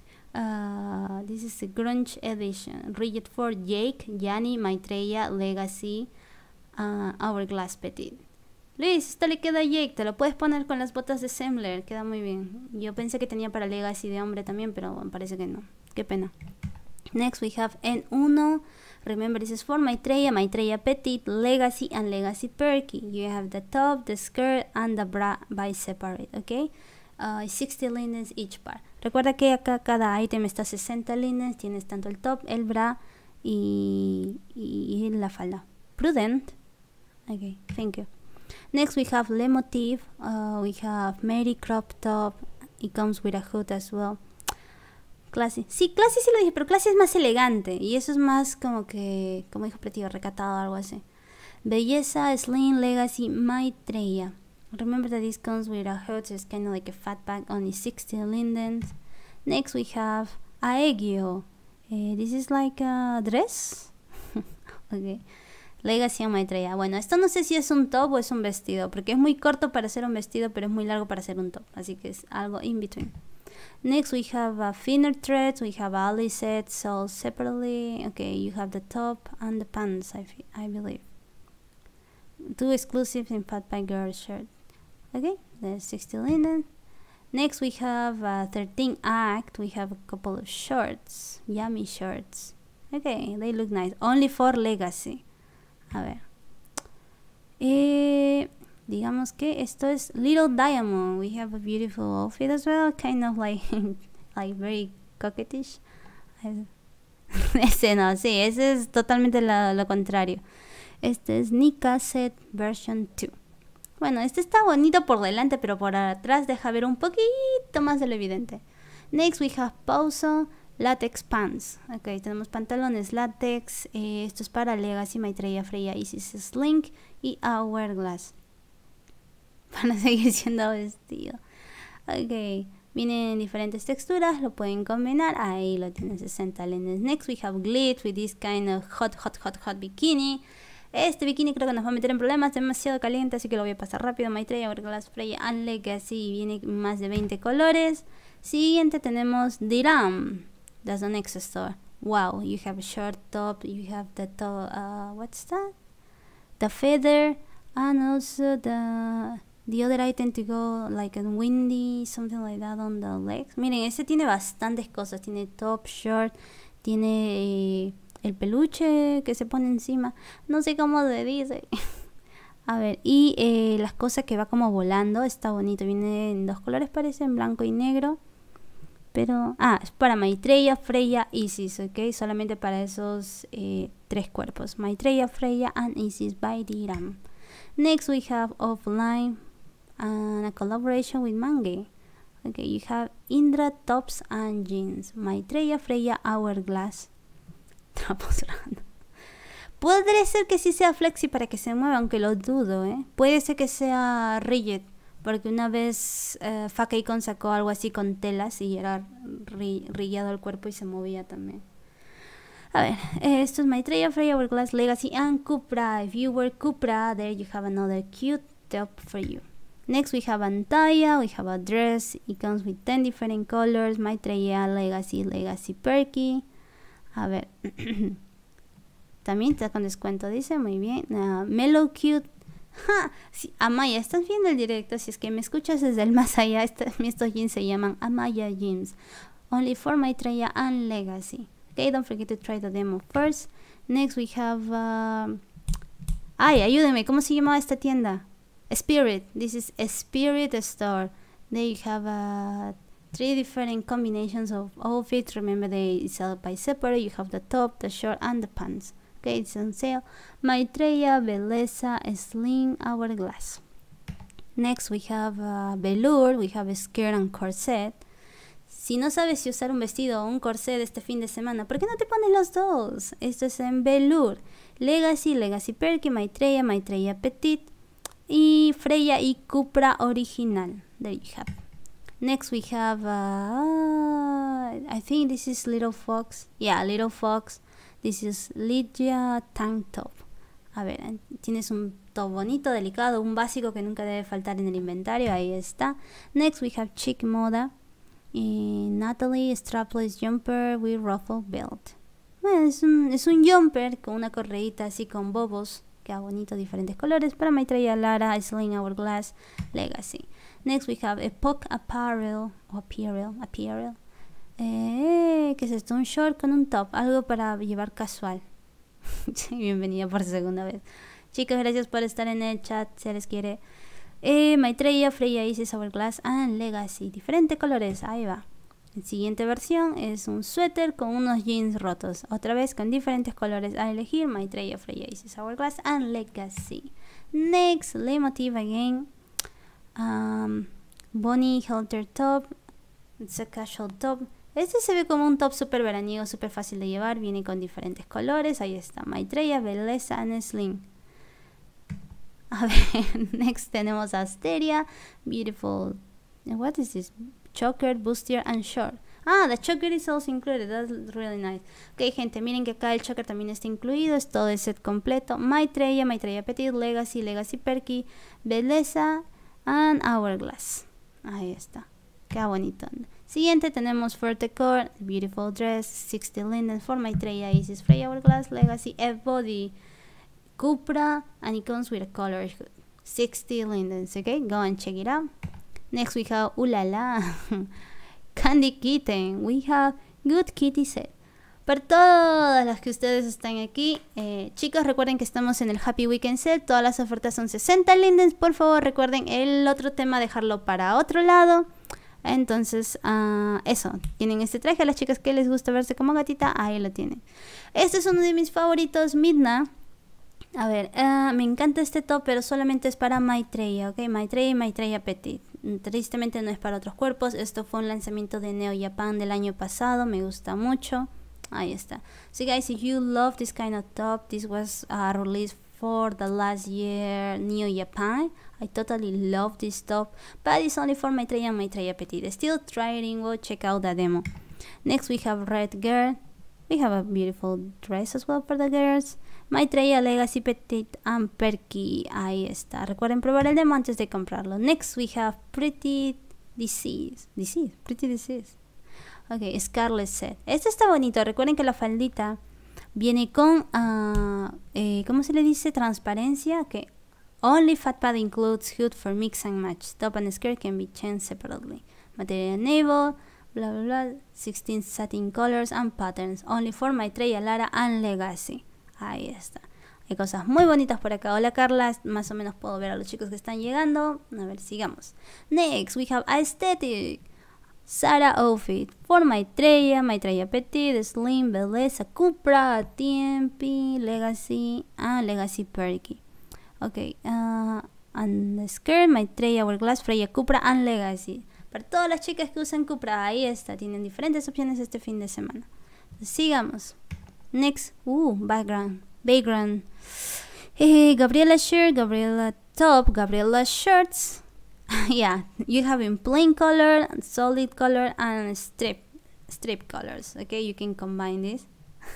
Uh, this is the Grunge Edition. Rigid for Jake, Yanni, Maitreya, Legacy, uh, Hourglass Petit. Luis, esto le queda a Jake. Te lo puedes poner con las botas de Sembler. Queda muy bien. Yo pensé que tenía para Legacy de hombre también, pero parece que no. Qué pena. Next we have N one. Remember, this is for Maitreya, Maitreya Petit, Legacy, and Legacy Perky. You have the top, the skirt, and the bra by separate, okay? Uh, sixty linens each part. Recuerda que acá cada item está sesenta linens. Tienes tanto el top, el bra y, y, y la falda. Prudent. Okay, thank you. Next we have Le Motif. Uh, we have Mary crop top. It comes with a hood as well. Classy. Sí, classy sí lo dije, pero classy es más elegante. Y eso es más como que, como dijo Pretty, recatado o algo así. Belleza, Slim, Legacy, Maitreya. Remember that this comes with a hood, so it's kind of like a fat bag, only sixty lindens. Next we have Aegyo. Uh, this is like a dress. Okay. Legacy and Maitreya. Bueno, esto no sé si es un top o es un vestido, porque es muy corto para ser un vestido, pero es muy largo para ser un top. Así que es algo in between. Next we have uh, thinner threads. We have Alizé sold separately. Okay, you have the top and the pants, I, I believe. Two exclusives in Fat Pie Girl shirt. Okay, there's sixty linen. Next we have uh, thirteen act. We have a couple of shorts, yummy shorts. Okay, they look nice. Only for Legacy. A ver. Eh, digamos que esto es Little Diamond. We have a beautiful outfit as well. Kind of like, like very coquettish. Ese no, sí, ese es totalmente la, lo contrario. Este es Nika Set version two. Bueno, este está bonito por delante, pero por atrás deja ver un poquito más de lo evidente. Next we have Pauso Latex Pants. Ok, tenemos pantalones látex. Eh, esto es para Legacy, Maitreya, Freya, Isis, Slink y Hourglass. Para seguir siendo vestido. Ok, vienen en diferentes texturas, lo pueden combinar. Ahí lo tienen, sesenta lentes. Next we have Glitz with this kind of hot, hot, hot, hot bikini. Este bikini creo que nos va a meter en problemas, demasiado caliente, así que lo voy a pasar rápido. Maitreya, Hourglass, Freya, and Legacy. Viene más de veinte colores. Siguiente tenemos Diram. That's the next store. Wow, you have a short top, you have the top, uh, what's that? The feather, and also the the other item to go like a windy, something like that on the legs. Miren, este tiene bastantes cosas. Tiene top, short, tiene eh, el peluche que se pone encima. No sé cómo se dice. A ver, y eh, las cosas que va como volando. Está bonito. Viene en dos colores, parece, en blanco y negro. Pero, ah, es para Maitreya, Freya, Isis, ok. Solamente para esos eh, tres cuerpos. Maitreya, Freya, and Isis by Diram. Next we have Offline and a collaboration with Mange. Okay, you have Indra tops and jeans. Maitreya, Freya, Hourglass. Trapos random. Puede ser que sí sea flexi para que se mueva, aunque lo dudo, ¿eh? Puede ser que sea rigid, porque una vez uh, Fakaikon sacó algo así con telas y era ri rillado el cuerpo y se movía también. A ver, eh, esto es Maitreya, Freya, Hourglass, Legacy, and Cupra. If you wear Cupra, there you have another cute top for you. Next we have Antaya, we have a dress. It comes with ten different colors. Maitreya, Legacy, Legacy Perky. A ver, también está con descuento, dice, muy bien. Uh, Mellow Cute. Ja, sí, Amaya, estás viendo el directo. Si es que me escuchas desde el más allá, este, estos jeans se llaman Amaya Jeans. Only for Maitreya and Legacy. Okay, don't forget to try the demo first. Next we have... Uh... Ay, ayúdeme, ¿cómo se llamaba esta tienda? Spirit. This is a Spirit store. There you have uh, three different combinations of outfits. Remember, they sell by separate. You have the top, the short, and the pants. Okay, it's on sale. Maitreya, Belleza, Slim, Hourglass. Next we have uh, Velour. We have a skirt and corset. Si no sabes si usar un vestido o un corset este fin de semana, ¿por qué no te pones los dos? Esto es en Velour. Legacy, Legacy Perky, Maitreya, Maitreya Petit y Freya y Cupra original. There you have. Next we have, uh, I think this is Little Fox. Yeah, Little Fox. This is Lydia Tank Top. A ver, tienes un top bonito, delicado, un básico que nunca debe faltar en el inventario. Ahí está. Next we have Chic Moda. Y Natalie Strapless Jumper with Ruffle Belt. Bueno, es un, es un jumper con una correíta así con bobos. Queda bonito, diferentes colores. Para Maitreya, Lara, Sling, Hourglass, Legacy. Next we have Epoch Apparel. O Apparel. Apparel. Eh, ¿Qué es esto? Un short con un top. Algo para llevar casual. Bienvenida por segunda vez. Chicos, gracias por estar en el chat. Se les quiere. Eh, Maitreya, Freya, Isis, Hourglass and Legacy. Diferentes colores, ahí va. La siguiente versión es un suéter con unos jeans rotos. Otra vez con diferentes colores a elegir. Maitreya, Freya, Isis, Hourglass and Legacy. Next, Leitmotiv again. Um, Bonnie Halter Top. It's a casual top. Este se ve como un top super veraniego, super fácil de llevar. Viene con diferentes colores. Ahí está. Maitreya, Belleza and Slim. A ver, next tenemos Asteria, Beautiful, what is this? Choker, Bustier and Short. Ah, the choker is also included, that's really nice. Ok, gente, miren que acá el choker también está incluido, es todo el set completo. Maitreya, Maitreya Petit, Legacy, Legacy Perky, Belleza and Hourglass. Ahí está, queda bonito. Siguiente tenemos For Decor, Beautiful Dress, sixty Lindens for Maitreya, Isis, Freya Hourglass, Legacy, F-Body, Cupra, and it comes with a color sixty Lindens, okay? Go and check it out. Next we have Ulala, Candy Kitten, we have Good Kitty Set. Para todas las que ustedes están aquí, eh, chicos, recuerden que estamos en el Happy Weekend Sale. Todas las ofertas son sesenta lindens. Por favor, recuerden el otro tema, dejarlo para otro lado. Entonces, uh, eso. Tienen este traje. A las chicas que les gusta verse como gatita, ahí lo tienen. Este es uno de mis favoritos, Midna. A ver, uh, me encanta este top, pero solamente es para Maitreya, ¿ok? Maitreya y Maitreya Petit. Tristemente no es para otros cuerpos. Esto fue un lanzamiento de Neo Japan del año pasado. Me gusta mucho. Ahí está. So guys, if you love this kind of top, this was uh, released for the last year Neo Japan. I totally love this top, but it's only for Maitreya and Maitreya Petit. Still try it and go check out the demo. Next we have Red Girl. We have a beautiful dress as well for the girls. Maitreya, Legacy, Petit and Perky. Ahí está. Recuerden probar el demo antes de comprarlo. Next we have Pretty Disease. Disease. Pretty Disease. Ok, Scarlet Set. Este está bonito. Recuerden que la faldita viene con, uh, eh, ¿cómo se le dice? Transparencia. Que only fat pad includes hood for mix and match. Top and skirt can be changed separately. Material navel, bla bla bla. sixteen satin colors and patterns. Only for Maitreya, Lara and Legacy. Ahí está. Hay cosas muy bonitas por acá. Hola Carla, más o menos puedo ver a los chicos que están llegando. A ver, sigamos. Next, we have Aesthetic. Sara Outfit for Maitreya, Maitreya Petit, Slim, Belleza, Cupra, T M P, Legacy, ah, Legacy Perky. Ok, uh, and the skirt, Maitreya, Hourglass, Freya, Cupra, and Legacy. Para todas las chicas que usan Cupra, ahí está, tienen diferentes opciones este fin de semana. Sigamos. Next, uh, background, background. Hey, Gabriela shirt, Gabriela top, Gabriela shirts. Yeah, you have in plain color, solid color, and strip strip colors. Okay, you can combine this.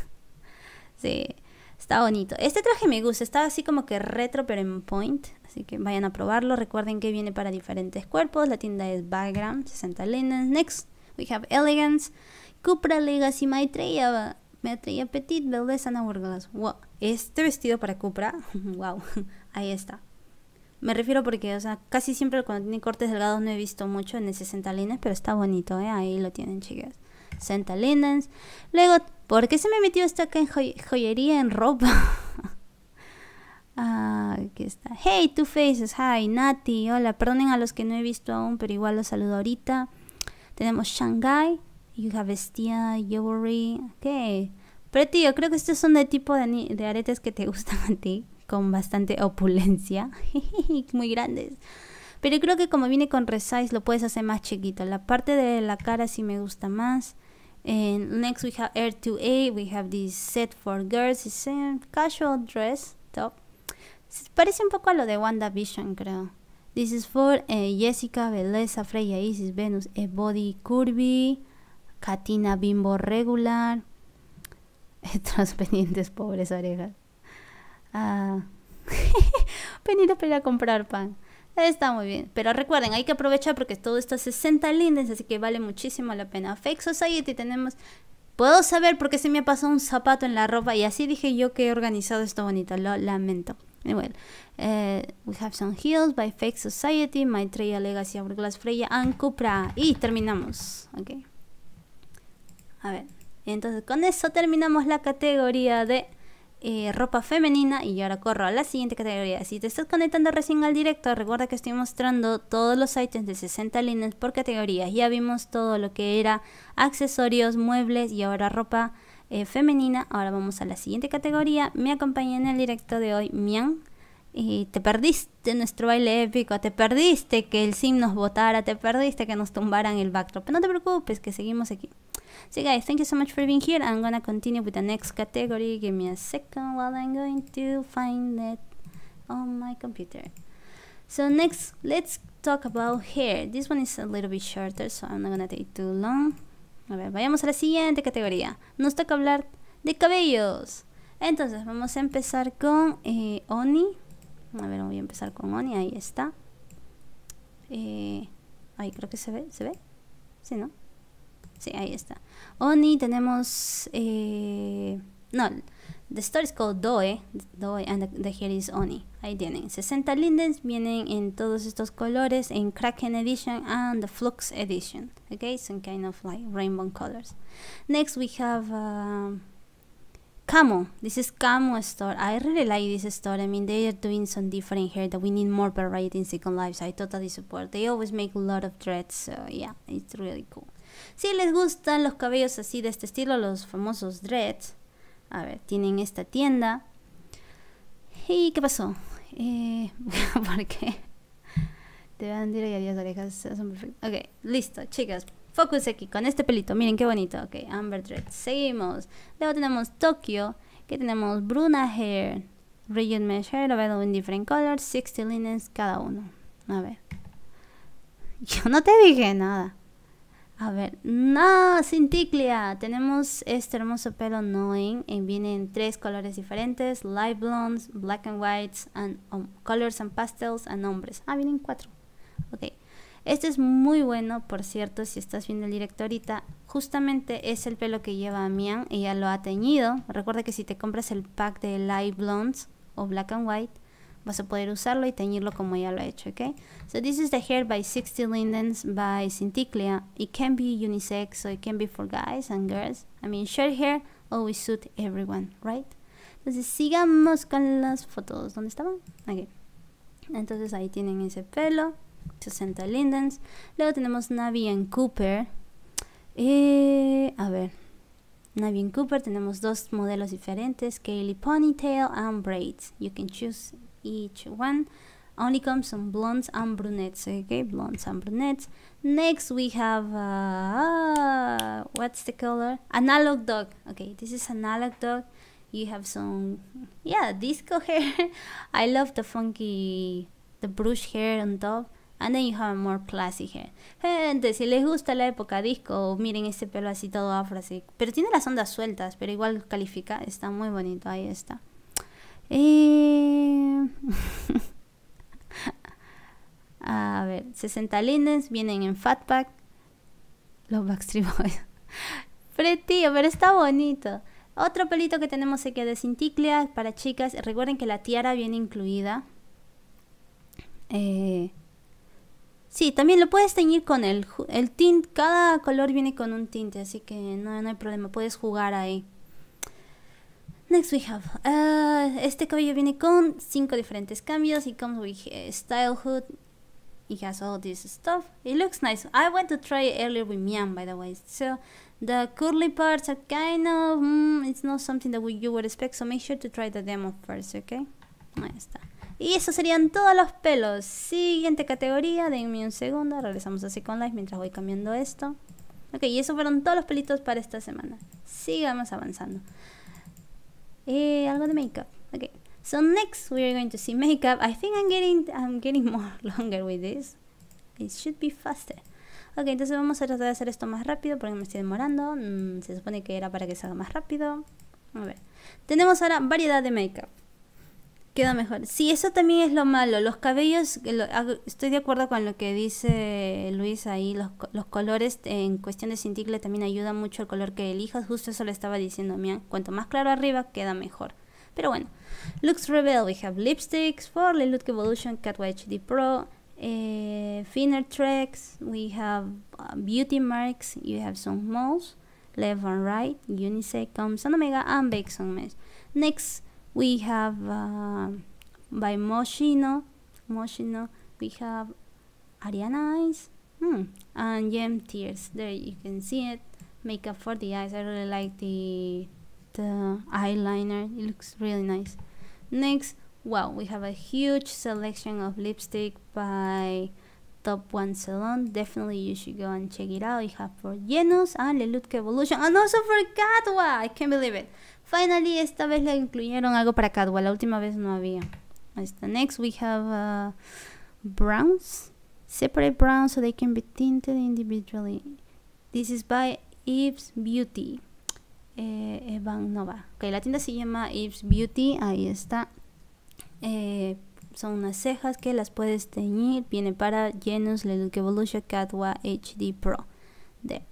Sí, está bonito. Este traje me gusta, está así como que retro pero en point. Así que vayan a probarlo. Recuerden que viene para diferentes cuerpos. La tienda es Background, sesenta lindens. Next, we have Elegance, Cupra, Legacy, Maitreya, Maitreya Petit, Belleza, and Hourglass. Wow, este vestido para Cupra. Wow, ahí está. Me refiero porque, o sea, casi siempre cuando tiene cortes delgados no he visto mucho en el sesenta lindens, pero está bonito, ¿eh? Ahí lo tienen, chicas. sesenta lindens. Luego, ¿por qué se me metió esto acá en joy joyería, en ropa? Ah, aquí está. Hey, Two Faces. Hi, Nati. Hola, perdonen a los que no he visto aún, pero igual los saludo ahorita. Tenemos Shanghai. You have Estia, Jewelry. Ok. Pero tío, creo que estos son de tipo de, de aretes que te gustan a ti, con bastante opulencia. Muy grandes. Pero creo que como viene con resize lo puedes hacer más chiquito. La parte de la cara sí me gusta más. And next we have R two A. We have this set for girls. It's a casual dress top. Parece un poco a lo de WandaVision, creo. This is for eh, Jessica, Belleza, Freya, Isis, Venus, eh, Body Curvy, Katina, Bimbo regular. Estos pendientes, pobres orejas. Ah. Pendientes para ir a comprar pan. Está muy bien, pero recuerden, hay que aprovechar porque todo está a sesenta lindens, así que vale muchísimo la pena. Fake Society tenemos... Puedo saber por qué se me ha pasado un zapato en la ropa y así dije yo que he organizado esto bonito, lo lamento. Anyway, uh, we have some heels by Fake Society, Maitreya, Legacy, Hourglass, Freya, and Cupra. Y terminamos, ok. A ver, entonces con eso terminamos la categoría de... Eh, ropa femenina y ahora corro a la siguiente categoría. Si te estás conectando recién al directo, recuerda que estoy mostrando todos los ítems de sesenta lindens por categorías. Ya vimos todo lo que era accesorios, muebles y ahora ropa eh, femenina. Ahora vamos a la siguiente categoría. Me acompaña en el directo de hoy Mian. Y te perdiste nuestro baile épico, te perdiste que el sim nos votara, te perdiste que nos tumbaran el backdrop. Pero no te preocupes, que seguimos aquí. So guys, thank you so much for being here. I'm gonna continue with the next category. Give me a second while I'm going to find it on my computer. So next, let's talk about hair. This one is a little bit shorter, so I'm not gonna take too long. A ver, vayamos a la siguiente categoría. Nos toca hablar de cabellos. Entonces, vamos a empezar con eh, Oni. A ver, voy a empezar con Oni. Ahí está. Eh, ahí creo que se ve. ¿Se ve? Sí, ¿no? Sí, ahí está. Oni tenemos... Eh, no, the store is called Doe. Doe and the, the hair is Oni. Ahí tienen. sesenta lindens vienen en todos estos colores. En Kraken Edition and the Flux Edition. Okay, some kind of like rainbow colors. Next we have... Uh, Camo. This is Camo store. I really like this store. I mean, they are doing some different hair that we need more variety in Second Life. So I totally support. They always make a lot of dreads. So yeah, it's really cool. Si les gustan los cabellos así de este estilo, los famosos dreads, a ver, tienen esta tienda. ¿Y qué pasó? Eh, ¿Por qué? Te van a decir y adiós orejas. Son perfectos. Ok, listo, chicas. Focus aquí con este pelito, miren qué bonito. Ok, Amber Dread, seguimos. Luego tenemos Tokyo, que tenemos Bruna Hair, Region Mesh Hair, available in different colors, sixty linens cada uno. A ver. Yo no te dije nada. A ver, no, Cinticlia. Tenemos este hermoso pelo Knowing, y viene en tres colores diferentes, light blondes, black and whites, and um, colors and pastels, and hombres. Ah, vienen cuatro. Ok. Este es muy bueno, por cierto, si estás viendo el directo ahorita, justamente es el pelo que lleva Mian, ella lo ha teñido. Recuerda que si te compras el pack de Light Blondes o Black and White, vas a poder usarlo y teñirlo como ella lo ha hecho, ¿ok? So this is the hair by sixty Lindens by Cinticlia. It can be unisex, so it can be for guys and girls. I mean, short hair always suit everyone, right? Entonces sigamos con las fotos. ¿Dónde estaban? Aquí. Entonces ahí tienen ese pelo. sesenta lindens. Luego tenemos Navi and Cooper. Eh, a ver. Navi and Cooper. Tenemos dos modelos diferentes. Kaylee Ponytail and Braids. You can choose each one. Only comes on blondes and brunettes. Okay, blondes and brunettes. Next we have... Uh, what's the color? Analog Dog. Okay, this is Analog Dog. You have some... Yeah, disco hair. I love the funky... The brush hair on top. And then you have more classy hair. Gente, si les gusta la época disco, miren este pelo así todo afro así. Pero tiene las ondas sueltas, pero igual califica. Está muy bonito, ahí está. Eh... A ver, sesenta lindens vienen en Fat Pack. Los Backstreet Boys. Pretty, pero está bonito. Otro pelito que tenemos aquí de Cinticlia para chicas. Recuerden que la tiara viene incluida. Eh... Sí, también lo puedes teñir con el, el tint. Cada color viene con un tinte, así que no, no hay problema. Puedes jugar ahí. Next we have. Uh, este cabello viene con cinco diferentes cambios. It comes with uh, style hood. It has all this stuff. It looks nice. I went to try it earlier with Mian, by the way. So the curly parts are kind of... Mm, it's not something that we, you would expect. So make sure to try the demo first, ¿ok? Ahí está. Y esos serían todos los pelos. Siguiente categoría, denme un segundo. Regresamos a Second Life mientras voy cambiando esto. Ok, y esos fueron todos los pelitos para esta semana. Sigamos avanzando. Eh, algo de makeup. Ok, so next we are going to see makeup. I think I'm getting, I'm getting more longer with this. It should be faster. Ok, entonces vamos a tratar de hacer esto más rápido porque me estoy demorando. Mm, se supone que era para que se haga más rápido. A ver. Tenemos ahora variedad de makeup. Queda mejor. Sí, eso también es lo malo. Los cabellos, lo, estoy de acuerdo con lo que dice Luis ahí. Los, los colores en cuestión de Cinticlia también ayuda mucho el color que elijas. Justo eso le estaba diciendo a Mian. Cuanto más claro arriba, queda mejor. Pero bueno. Looks Rebel. We have lipsticks for the Look Evolution Cat H D Pro. Eh, Thinner Tracks. We have uh, beauty marks. You have some moles. Left and right. Unisex, Combs and Omega and Bakes on Mesh. Next. We have uh, by Moschino, Moschino, we have Ariana Eyes hmm. and Gem Tears. There you can see it. Makeup for the eyes. I really like the the eyeliner. It looks really nice. Next, wow, we have a huge selection of lipstick by Top One Salon. Definitely you should go and check it out. We have for Genus and Lelouch Evolution and also for Katwa. I can't believe it. Finally, esta vez le incluyeron algo para Katwa. La última vez no había. Next, we have uh, browns. Separate browns so they can be tinted individually. This is by Eve's Beauty. Eh, Evan Nova. Ok, la tienda se llama Eve's Beauty. Ahí está. Eh, son unas cejas que las puedes teñir. Viene para Genus, Lelouch Evolution, Katwa H D Pro. There.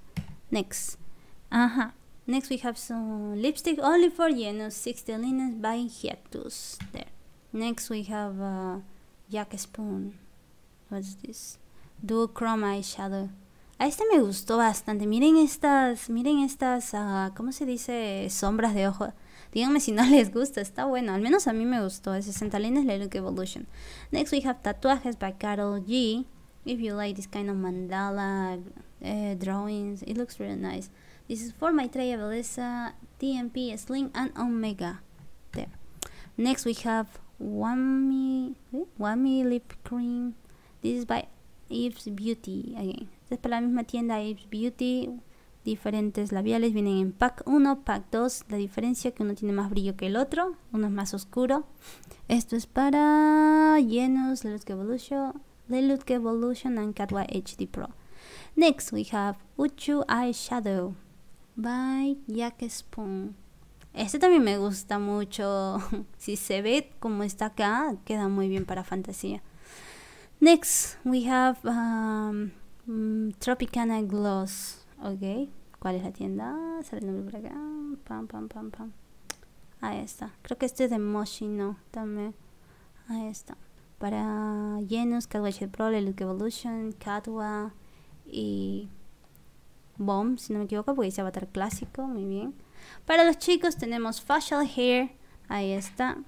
Next. Ajá. Next we have some lipstick only for Genus, sixty linens by Hiatus. There. Next we have uh, Jack Spoon. What's this? Dual Chrome Eyeshadow. A este me gustó bastante. Miren estas, miren estas, uh, ¿cómo se dice? Sombras de ojo. Díganme si no les gusta, está bueno. Al menos a mí me gustó. Es sesenta linens, La Look Evolution. Next we have Tatuajes by Karol G. If you like this kind of mandala uh, drawings, it looks really nice. This is for Maitreya Belleza, T M P, Slim, and Omega. There. Next we have Wami, Wami Lip Cream. This is by Eve's Beauty. Again, esta es para la misma tienda Eve's Beauty. Diferentes labiales vienen en pack uno, pack dos. La diferencia que uno tiene más brillo que el otro. Uno es más oscuro. Esto es para Genus, La Look Evolution, La Look Evolution, and Katwa H D Pro. Next we have Uchu Eyeshadow by Jack Spoon. Este también me gusta mucho. Si se ve como está acá, queda muy bien para fantasía. Next we have um, um, Tropicana Gloss. Ok, ¿cuál es la tienda? Sale el nombre por acá. Pam, pam, pam, pam. Ahí está. Creo que este es de Moschino también. Ahí está. Para Genus, Katwa H D Pro, La Look Evolution, Katwa y Bomb, si no me equivoco, porque dice Avatar clásico. Muy bien. Para los chicos tenemos Facial Hair. Ahí está.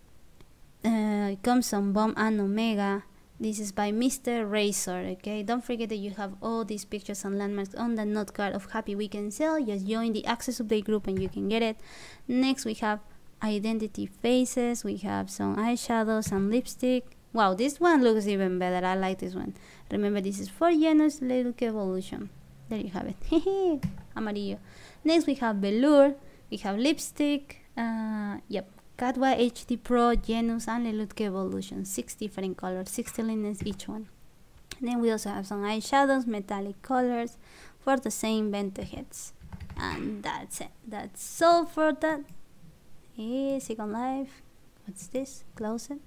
Uh, Comes on Bomb and Omega. This is by Mister Razor, okay? Don't forget that you have all these pictures and landmarks on the note card of Happy Weekend Sale. Just join the Access Update group and you can get it. Next we have Identity Faces. We have some eyeshadows and lipstick. Wow, this one looks even better. I like this one. Remember, this is for Genus, La Look Evolution. There you have it. Amarillo. Next we have Velour. We have lipstick. Uh, yep. Katwa H D Pro, Genus, and La Look Evolution. Six different colors, sixty linens each one. And then we also have some eyeshadows, metallic colors for the same bento heads. And that's it. That's all for that. Hey, Second Life. What's this? Close it.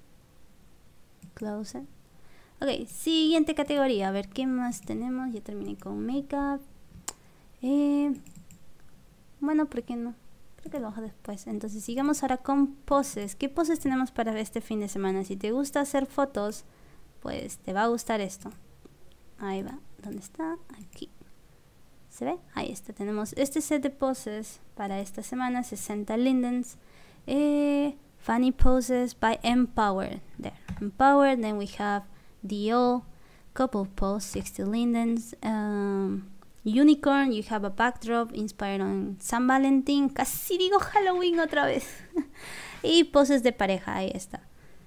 Close it. Ok, siguiente categoría. A ver qué más tenemos. Ya terminé con makeup. Eh, bueno, ¿por qué no? Creo que lo hago después. Entonces sigamos ahora con poses. ¿Qué poses tenemos para este fin de semana? Si te gusta hacer fotos, pues te va a gustar esto. Ahí va. ¿Dónde está? Aquí. ¿Se ve? Ahí está. Tenemos este set de poses para esta semana. sesenta lindens. Eh, funny poses by Empower. There. Empower. Then we have the all couple pose. sixty lindens. Um... Unicorn, you have a backdrop inspired on San Valentín. Casi digo Halloween otra vez. Y poses de pareja, ahí está.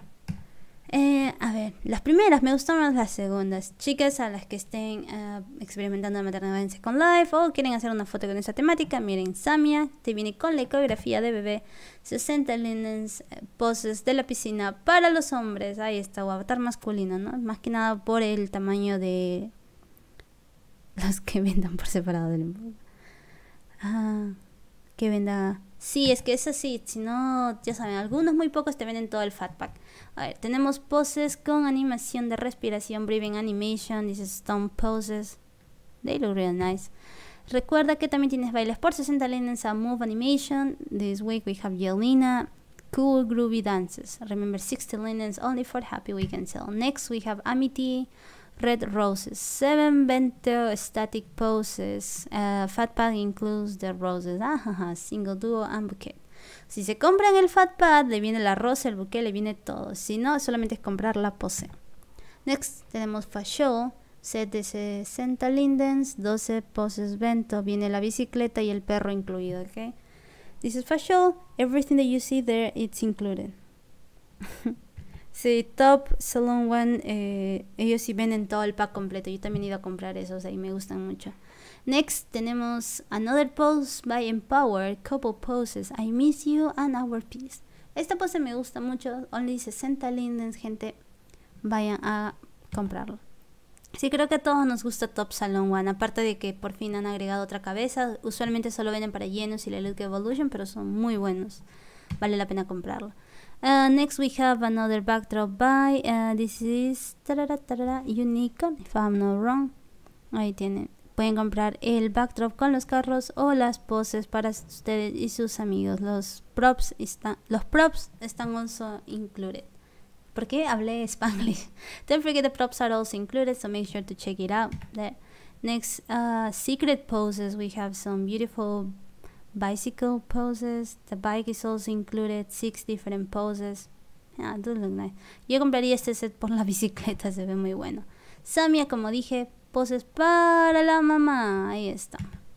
Eh, a ver, las primeras me gustan más las segundas. Chicas a las que estén uh, experimentando la maternidad en Second Life o quieren hacer una foto con esa temática, miren, Samia te viene con la ecografía de bebé. sesenta linens, eh, poses de la piscina para los hombres. Ahí está, o avatar masculino, ¿no? Más que nada por el tamaño de los que vendan por separado del embudo. Ah, que venda. Sí, es que es así. Si no, ya saben, algunos muy pocos te venden todo el fat pack. A ver, tenemos poses con animación de respiración, breathing animation. This is stone poses. They look real nice. Recuerda que también tienes bailes por sesenta linens a move animation. This week we have Yelena. Cool groovy dances. Remember, sixty linens only for Happy Weekend Sale. Next we have Amity. Red roses, seven bento static poses. Uh, fat pad includes the roses. Ah, single, duo and bouquet. Si se compran el fat pad, le viene la rosa, el bouquet, le viene todo. Si no, solamente es comprar la pose. Next tenemos Fashion, set de sesenta lindens, doce poses bento. Viene la bicicleta y el perro incluido, ¿ok? This is Fashion. Everything that you see there, it's included. Sí, Top, Salon One, eh, ellos sí venden todo el pack completo. Yo también he ido a comprar esos, ahí me gustan mucho. Next tenemos Another Pose by Empower, Couple Poses, I Miss You and Our Peace. Esta pose me gusta mucho, only sesenta lindens, gente, vayan a comprarlo. Sí, creo que a todos nos gusta Top Salon One, aparte de que por fin han agregado otra cabeza. Usualmente solo venden para Genus y La Look Evolution, pero son muy buenos, vale la pena comprarlo. Uh, next we have another backdrop by, uh, this is tarara, tarara, Unicorn, if I'm not wrong. Ahí tienen, pueden comprar el backdrop con los carros o las poses para ustedes y sus amigos. Los props están, los props están also included. ¿Por qué hablé Spanglish? Don't forget the props are also included, so make sure to check it out. There. Next, uh, secret poses. We have some beautiful bicycle poses. The bike is also included. Six different poses. Yeah, do look nice. Yo compraría este set por la bicicleta, se ve muy bueno. Samia, como dije, poses para la mamá. Ahí está.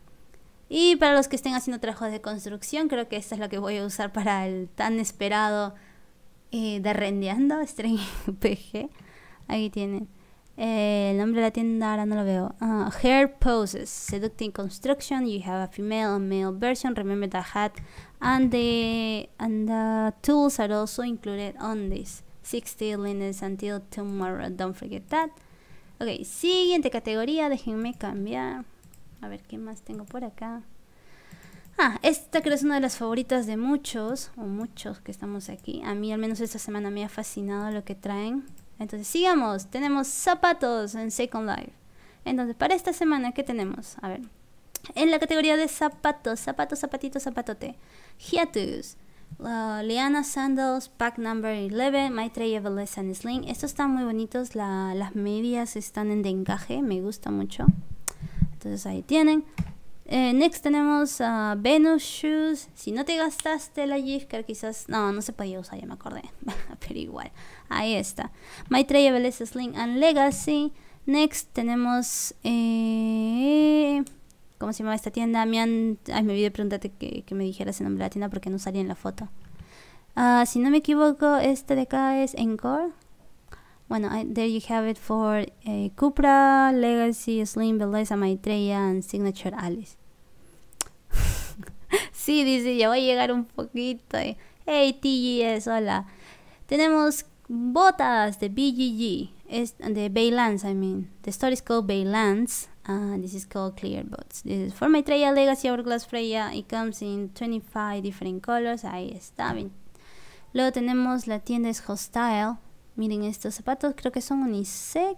Y para los que estén haciendo trabajos de construcción, creo que esta es la que voy a usar para el tan esperado eh, de Rendeando, String P G. Ahí tienen. Eh, el nombre de la tienda ahora no lo veo. Uh, hair poses. Seducting construction. You have a female and male version. Remember the hat and the, and the tools are also included on this. sixty linens until tomorrow. Don't forget that. Ok, siguiente categoría. Déjenme cambiar. A ver qué más tengo por acá. Ah, esta creo es una de las favoritas de muchos, o muchos que estamos aquí. A mí al menos esta semana me ha fascinado lo que traen. Entonces sigamos, tenemos zapatos en Second Life. Entonces para esta semana, ¿qué tenemos? A ver, en la categoría de zapatos, zapatos, zapatito, zapatote. Hiatus, uh, Liana Sandals, pack number eleven, Maitreya Velez and Sling. Estos están muy bonitos, la, las medias están en de encaje, me gusta mucho. Entonces ahí tienen. Eh, next tenemos uh, Venus Shoes. Si no te gastaste la gift card, quizás... No, no se podía usar, ya me acordé. Pero igual. Ahí está. Maitreya Velez Sling and Legacy. Next tenemos... Eh, ¿Cómo se llama esta tienda? Me han... Ay, me olvidé preguntarte que, que me dijeras el nombre de la tienda porque no salía en la foto. Uh, si no me equivoco, este de acá es Encore. Bueno, I, there you have it for eh, Cupra, Legacy, Slim, Veleza, Maitreya and Signature Alice. Sí, dice, ya voy a llegar un poquito. Eh. Hey, T G S, hola. Tenemos botas de B G G, es de Baylands, I mean. The store is called Baylands. Uh, this is called Clear Bots. This is for Maitreya, Legacy, Hourglass, Freya. It comes in twenty-five different colors. Ahí está bien. Luego tenemos la tienda es Hostile. Miren estos zapatos, creo que son unisex.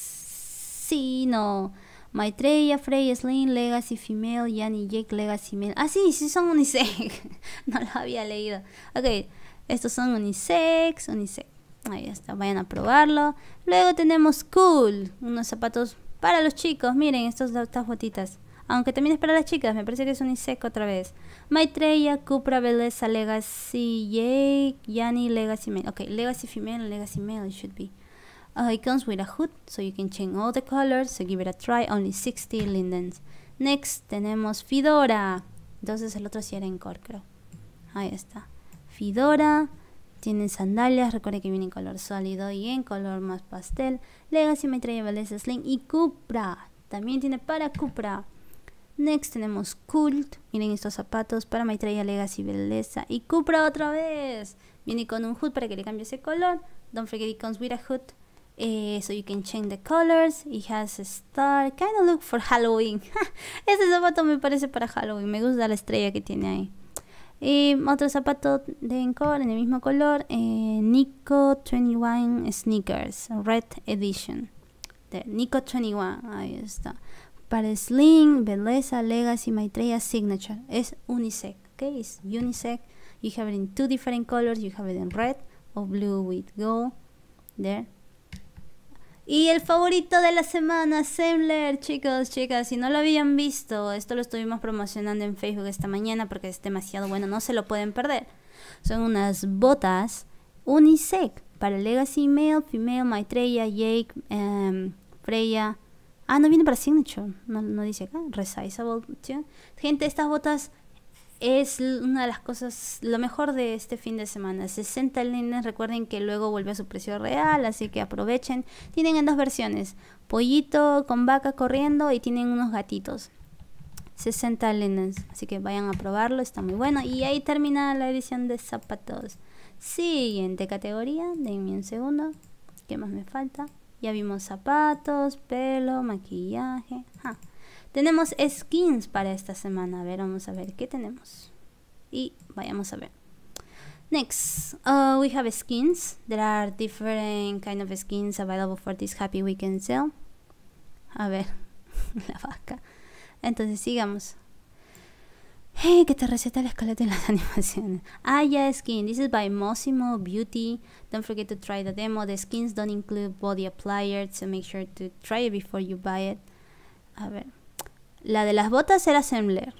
Sí, no. Maitreya, Freya, Slim, Legacy Female, Yanni, Jake, Legacy Male. Ah, sí, sí son unisex. No lo había leído. Ok, estos son unisex, unisex. Ahí está, vayan a probarlo. Luego tenemos Cool, unos zapatos para los chicos. Miren, estos, estas botitas. Aunque también es para las chicas, me parece que es unisex otra vez. Maitreya, Cupra, Veleza, Legacy, Jake, Yanni, Legacy Male. Ok, Legacy Female and Legacy Male it should be. Uh, it comes with a hood, so you can change all the colors, so give it a try. Only sixty lindens. Next, tenemos Fedora. Entonces el otro sí era Encore, creo. Ahí está. Fedora. Tienen sandalias, recuerden que viene en color sólido y en color más pastel. Legacy, Maitreya, Veleza, Sling y Cupra. También tiene para Cupra. Next tenemos Cult. Miren estos zapatos para Maitreya, Legacy, Veleza y Cupra otra vez. Viene con un hood para que le cambie ese color. Don't forget it comes with a hood. Eh, so you can change the colors. It has a star. Kind of look for Halloween. Este zapato me parece para Halloween. Me gusta la estrella que tiene ahí. Y otro zapato de Encore en el mismo color. Eh, Nico veintiuno Sneakers. Red Edition. De Nico veintiuno. Ahí está. Para Sling, Veleza, Legacy, Maitreya, Signature. Es unisex, ok? It's unisex. You have it in two different colors. You have it in red or blue with gold. There. Y el favorito de la semana, Semler, chicos, chicas. Si no lo habían visto, esto lo estuvimos promocionando en Facebook esta mañana porque es demasiado bueno. No se lo pueden perder. Son unas botas unisex para Legacy, Male, Female, Maitreya, Jake, um, Freya. Ah, no viene para Signature, no, no dice acá, resizable, ¿sí? Gente, estas botas es una de las cosas, lo mejor de este fin de semana. sesenta lindens, recuerden que luego vuelve a su precio real, así que aprovechen. Tienen en dos versiones, pollito con vaca corriendo y tienen unos gatitos. sesenta lindens, así que vayan a probarlo, está muy bueno. Y ahí termina la edición de zapatos. Siguiente categoría, denme un segundo, ¿qué más me falta? Ya vimos zapatos, pelo, maquillaje. Ah. Tenemos skins para esta semana. A ver, vamos a ver qué tenemos. Y vayamos a ver. Next, uh, we have skins. There are different kind of skins available for this Happy Weekend sale. A ver. La vaca. Entonces sigamos. Hey, que te receta la escaleta y las animaciones. Aya Skin. This is by Mosimo Beauty. Don't forget to try the demo. The skins don't include body applier, so make sure to try it before you buy it. A ver. La de las botas era Assembler.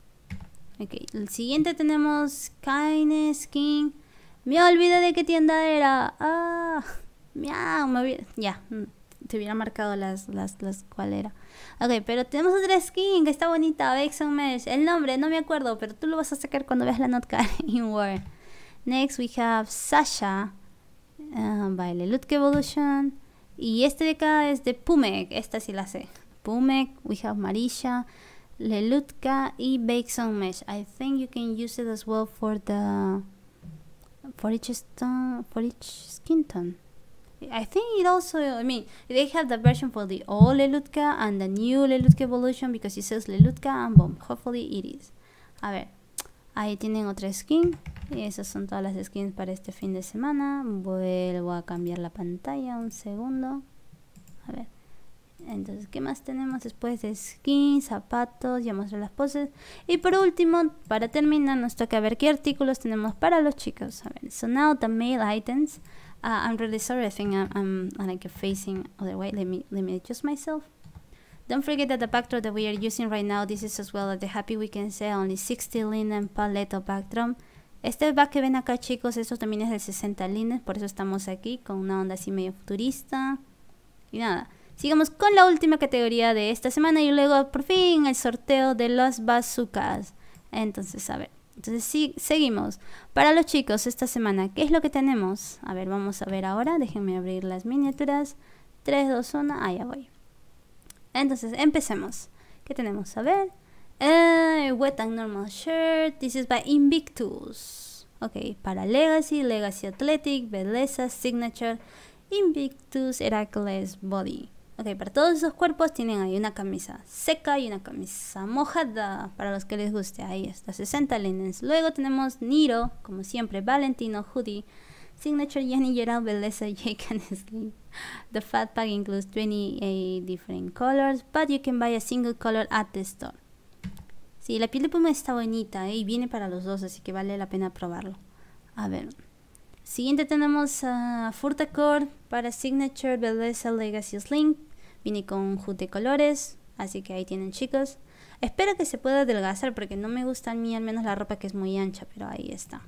Ok. El siguiente tenemos Kaine Skin. Me olvidé de qué tienda era. Ah. Miau. Me olvidé. Ya. Te hubiera marcado las, las, las cuál era. Ok, pero tenemos otra skin que está bonita, Vexon Mesh. El nombre no me acuerdo, pero tú lo vas a sacar cuando veas la notcard in Word. Next we have Sasha uh, by Lelouch Evolution. Y este de acá es de Pumek. Esta sí la sé. Pumek, we have Marisha, Lelouch y Vexon Mesh. I think you can use it as well for the for each stone, for each skin tone. I think it also, I mean, they have the version for the old Lelouch and the new Lelouch Evolution because it says Lelouch and boom, hopefully it is. A ver, ahí tienen otra skin. Y esas son todas las skins para este fin de semana. Vuelvo a cambiar la pantalla un segundo. A ver, entonces, ¿qué más tenemos después de skins, zapatos? Ya mostré las poses. Y por último, para terminar, nos toca ver qué artículos tenemos para los chicos. A ver, so now the male items. Uh, I'm really sorry, I think I'm, I'm, I'm like facing other way. Let me let me adjust myself. Don't forget that the backdrop that we are using right now, this is as well as the Happy Weekend sale, only sixty linen palette of backdrop. Este back que ven acá, chicos, esto también es de sesenta linen, por eso estamos aquí con una onda así medio futurista. Y nada, sigamos con la última categoría de esta semana y luego por fin el sorteo de las bazookas. Entonces, a ver. Entonces sí, seguimos. Para los chicos esta semana, ¿qué es lo que tenemos? A ver, vamos a ver ahora. Déjenme abrir las miniaturas. tres, dos, uno. Ah, ya voy. Entonces, empecemos. ¿Qué tenemos? A ver. Uh, wet and Normal Shirt. This is by Invictus. Ok, para Legacy, Legacy Athletic, Belleza, Signature, Invictus, Heracles, Body. Ok, para todos esos cuerpos tienen ahí una camisa seca y una camisa mojada para los que les guste. Ahí está, sesenta linens. Luego tenemos Niro, como siempre, Valentino, Hoodie, Signature, Yanni, Gerald, Belleza, Jake and Slim. The fat pack includes twenty-eight different colors, but you can buy a single color at the store. Sí, la piel de puma está bonita, ¿eh? Y viene para los dos, así que vale la pena probarlo. A ver. Siguiente tenemos a uh, Furtacore para Signature, Belleza, Legacy, Slim. Viene con hood de colores, así que ahí tienen, chicos. Espero que se pueda adelgazar porque no me gusta a mí al menos la ropa que es muy ancha, pero ahí está.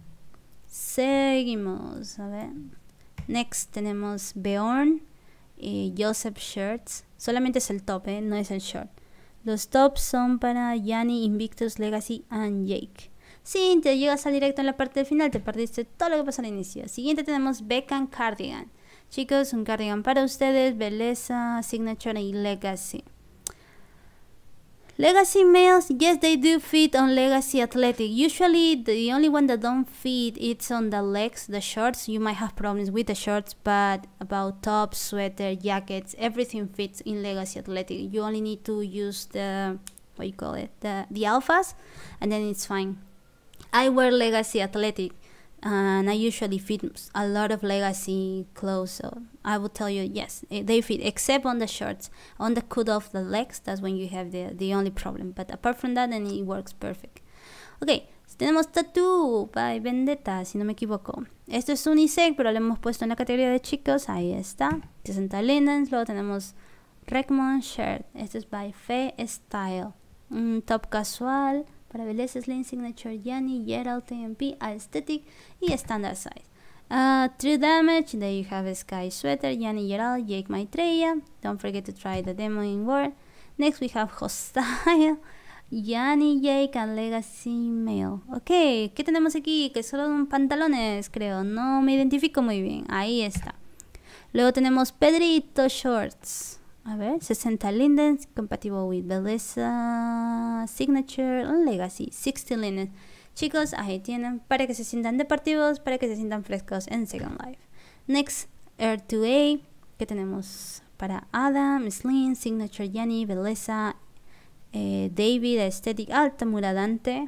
Seguimos, a ver. Next tenemos Beorn y Joseph Shirts. Solamente es el top, ¿eh? No es el short. Los tops son para Yanni, Invictus, Legacy and Jake. Si te llegas al directo en la parte del final, te perdiste todo lo que pasó al inicio. Siguiente tenemos Beckham Cardigan. Chicos, un cardigan para ustedes, Belleza, Signature y Legacy. Legacy males, yes, they do fit on Legacy Athletic. Usually, the only one that don't fit it's on the legs, the shorts. You might have problems with the shorts, but about tops, sweater, jackets, everything fits in Legacy Athletic. You only need to use the, what you call it, the, the alphas, and then it's fine. I wear Legacy Athletic. And I usually fit a lot of Legacy clothes, so I will tell you, yes, they fit, except on the shorts. On the cut off the legs, that's when you have the, the only problem. But apart from that, then it works perfect. Ok, tenemos Tattoo by Vendetta, si no me equivoco. Esto es unisex, pero lo hemos puesto en la categoría de chicos. Ahí está, sesenta linens. Luego tenemos Rekmon Shirt. Esto es by Fe Style. Un top casual para Belleza, Slim, Signature, Yanni, Gerald, T M P, Aesthetic y Standard Size. Uh, True Damage, there you have a Sky Sweater, Yanni, Gerald, Jake Maitreya. Don't forget to try the demo in Word. Next we have Hostile, Yanni, Jake and Legacy Male. Ok, ¿qué tenemos aquí? Que son pantalones, creo. No me identifico muy bien. Ahí está. Luego tenemos Pedrito Shorts. A ver, sesenta lindens, compatible with Belleza, Signature, Legacy, sesenta lindens. Chicos, ahí tienen, para que se sientan deportivos, para que se sientan frescos en Second Life. Next, R dos A, que tenemos para Adam, Slim, Signature, Yanni, Belleza, eh, David, Aesthetic, Alta Muradante.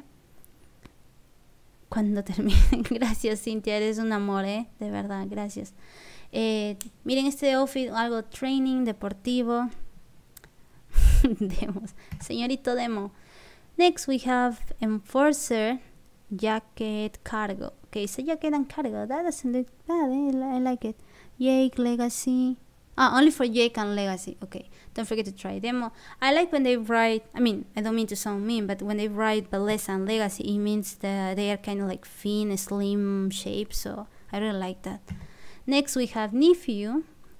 Cuando termine, gracias Cintia, eres un amor, eh, de verdad, gracias. Eh, miren este outfit, algo training, deportivo. Demos. Señorito Demo. Next we have Enforcer Jacket Cargo. Okay, so Jacket and Cargo. That doesn't look bad. Eh? I like it. Jake Legacy. Ah, only for Jake and Legacy. Okay, don't forget to try demo. I like when they write, I mean, I don't mean to sound mean, but when they write Belleza and Legacy, it means that they are kind of like thin, slim shape, so I really like that. Next we have Nephew.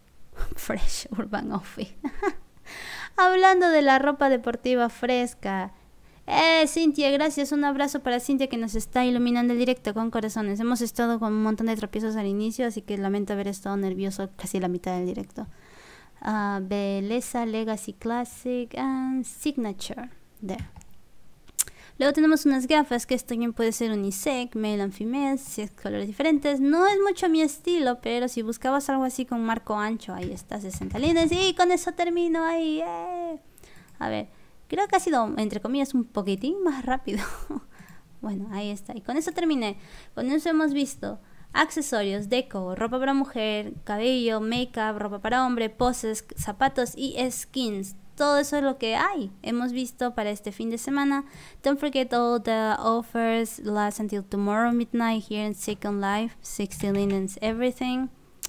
Fresh Urban Outfit. Hablando de la ropa deportiva fresca. Eh, Cintia, gracias. Un abrazo para Cintia que nos está iluminando el directo con corazones. Hemos estado con un montón de tropiezos al inicio, así que lamento haber estado nervioso casi la mitad del directo. Uh, Belleza, Legacy Classic and Signature. There. Luego tenemos unas gafas que esto también puede ser unisex, male and female, si es colores diferentes. No es mucho mi estilo, pero si buscabas algo así con marco ancho, ahí está, sesenta líneas. Y con eso termino ahí. ¡Eh! A ver, creo que ha sido, entre comillas, un poquitín más rápido. Bueno, ahí está. Y con eso terminé. Con eso hemos visto accesorios, deco, ropa para mujer, cabello, make-up, ropa para hombre, poses, zapatos y skins. Todo eso es lo que hay. Hemos visto para este fin de semana. Don't forget all the offers last until tomorrow midnight here in Second Life. sixty linens, everything.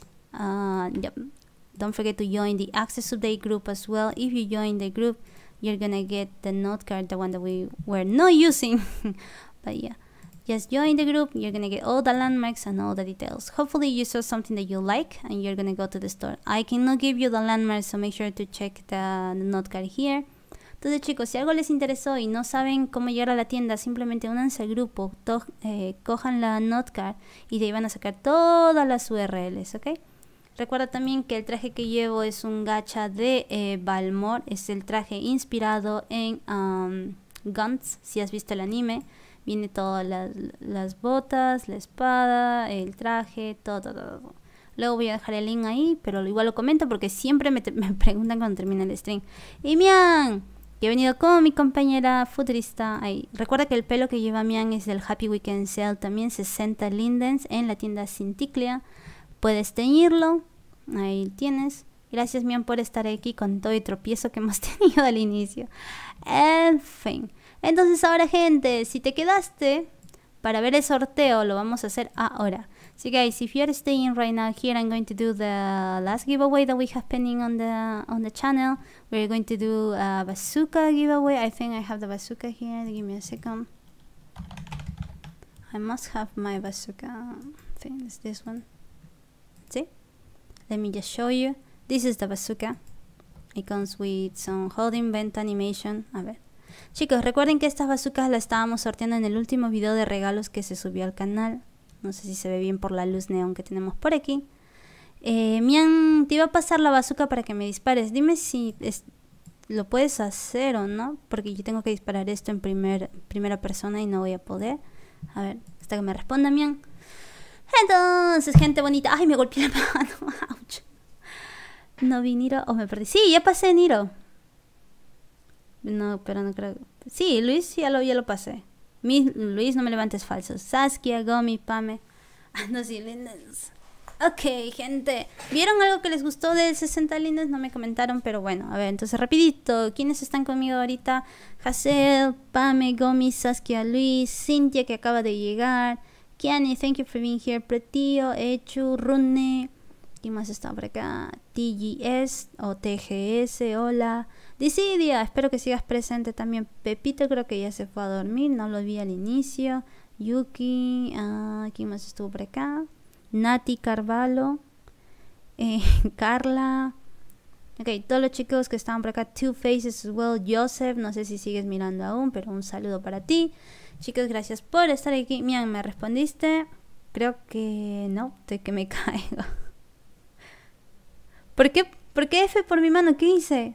Uh, yep. Don't forget to join the Access Update group as well. If you join the group, you're gonna get the note card, the one that we were not using. But yeah. Just join the group, you're gonna get all the landmarks and all the details. Hopefully you saw something that you like and you're gonna go to the store. I cannot give you the landmarks, so make sure to check the, the note card here. Entonces chicos, si algo les interesó y no saben cómo llegar a la tienda, simplemente únanse al grupo, eh, cojan la note card y de ahí van a sacar todas las U R Ls, ¿ok? Recuerda también que el traje que llevo es un gacha de eh, Balmor, es el traje inspirado en um, Guns, si has visto el anime. Viene todas las, las botas, la espada, el traje, todo, todo, todo. Luego voy a dejar el link ahí, pero igual lo comento porque siempre me, me preguntan cuando termina el stream. Y Mian, que he venido con mi compañera futurista. Ahí. Recuerda que el pelo que lleva Mian es del Happy Weekend Sale, también sesenta lindens en la tienda Cinticlia. Puedes teñirlo, ahí tienes. Gracias Mian por estar aquí con todo el tropiezo que hemos tenido al inicio. En fin. Entonces ahora gente, si te quedaste para ver el sorteo, lo vamos a hacer ahora. So guys, if you're staying right now here, I'm going to do the last giveaway that we have pending on the on the channel. We're going to do a bazooka giveaway. I think I have the bazooka here. Give me a second. I must have my bazooka. I think it's this one. See? Let me just show you. This is the bazooka. It comes with some holding vent animation. A ver. Chicos, recuerden que estas bazucas las estábamos sorteando en el último video de regalos que se subió al canal. No sé si se ve bien por la luz neón que tenemos por aquí. Eh, Mian, te iba a pasar la bazuca para que me dispares. Dime si es, lo puedes hacer o no, porque yo tengo que disparar esto en primer, primera persona y no voy a poder. A ver, hasta que me responda Mian. Entonces, gente bonita. Ay, me golpeé la mano. Ouch. No vi Niro o me perdí. Sí, ya pasé Niro. No, pero no creo. Sí, Luis ya lo, ya lo pasé. Mi, Luis, no me levantes falsos. Saskia, Gomi, Pame. Ando sin lindes. Ok, gente. ¿Vieron algo que les gustó del sesenta lindes? No me comentaron, pero bueno. A ver, entonces rapidito. ¿Quiénes están conmigo ahorita? Hazel, Pame, Gomi, Saskia, Luis, Cintia que acaba de llegar. Kiani, thank you for being here. Pretio, Echu, Rune. ¿Quién más está por acá? T G S o T G S, hola. Disidia, espero que sigas presente también. Pepito creo que ya se fue a dormir, no lo vi al inicio. Yuki, uh, ¿quién más estuvo por acá? Nati Carvalho, eh, Carla. Ok, todos los chicos que estaban por acá. Two Faces as well. Joseph, no sé si sigues mirando aún, pero un saludo para ti. Chicos, gracias por estar aquí. Mian, ¿me respondiste? Creo que no, de que me caigo. ¿Por qué? ¿Por qué F por mi mano? ¿Qué hice?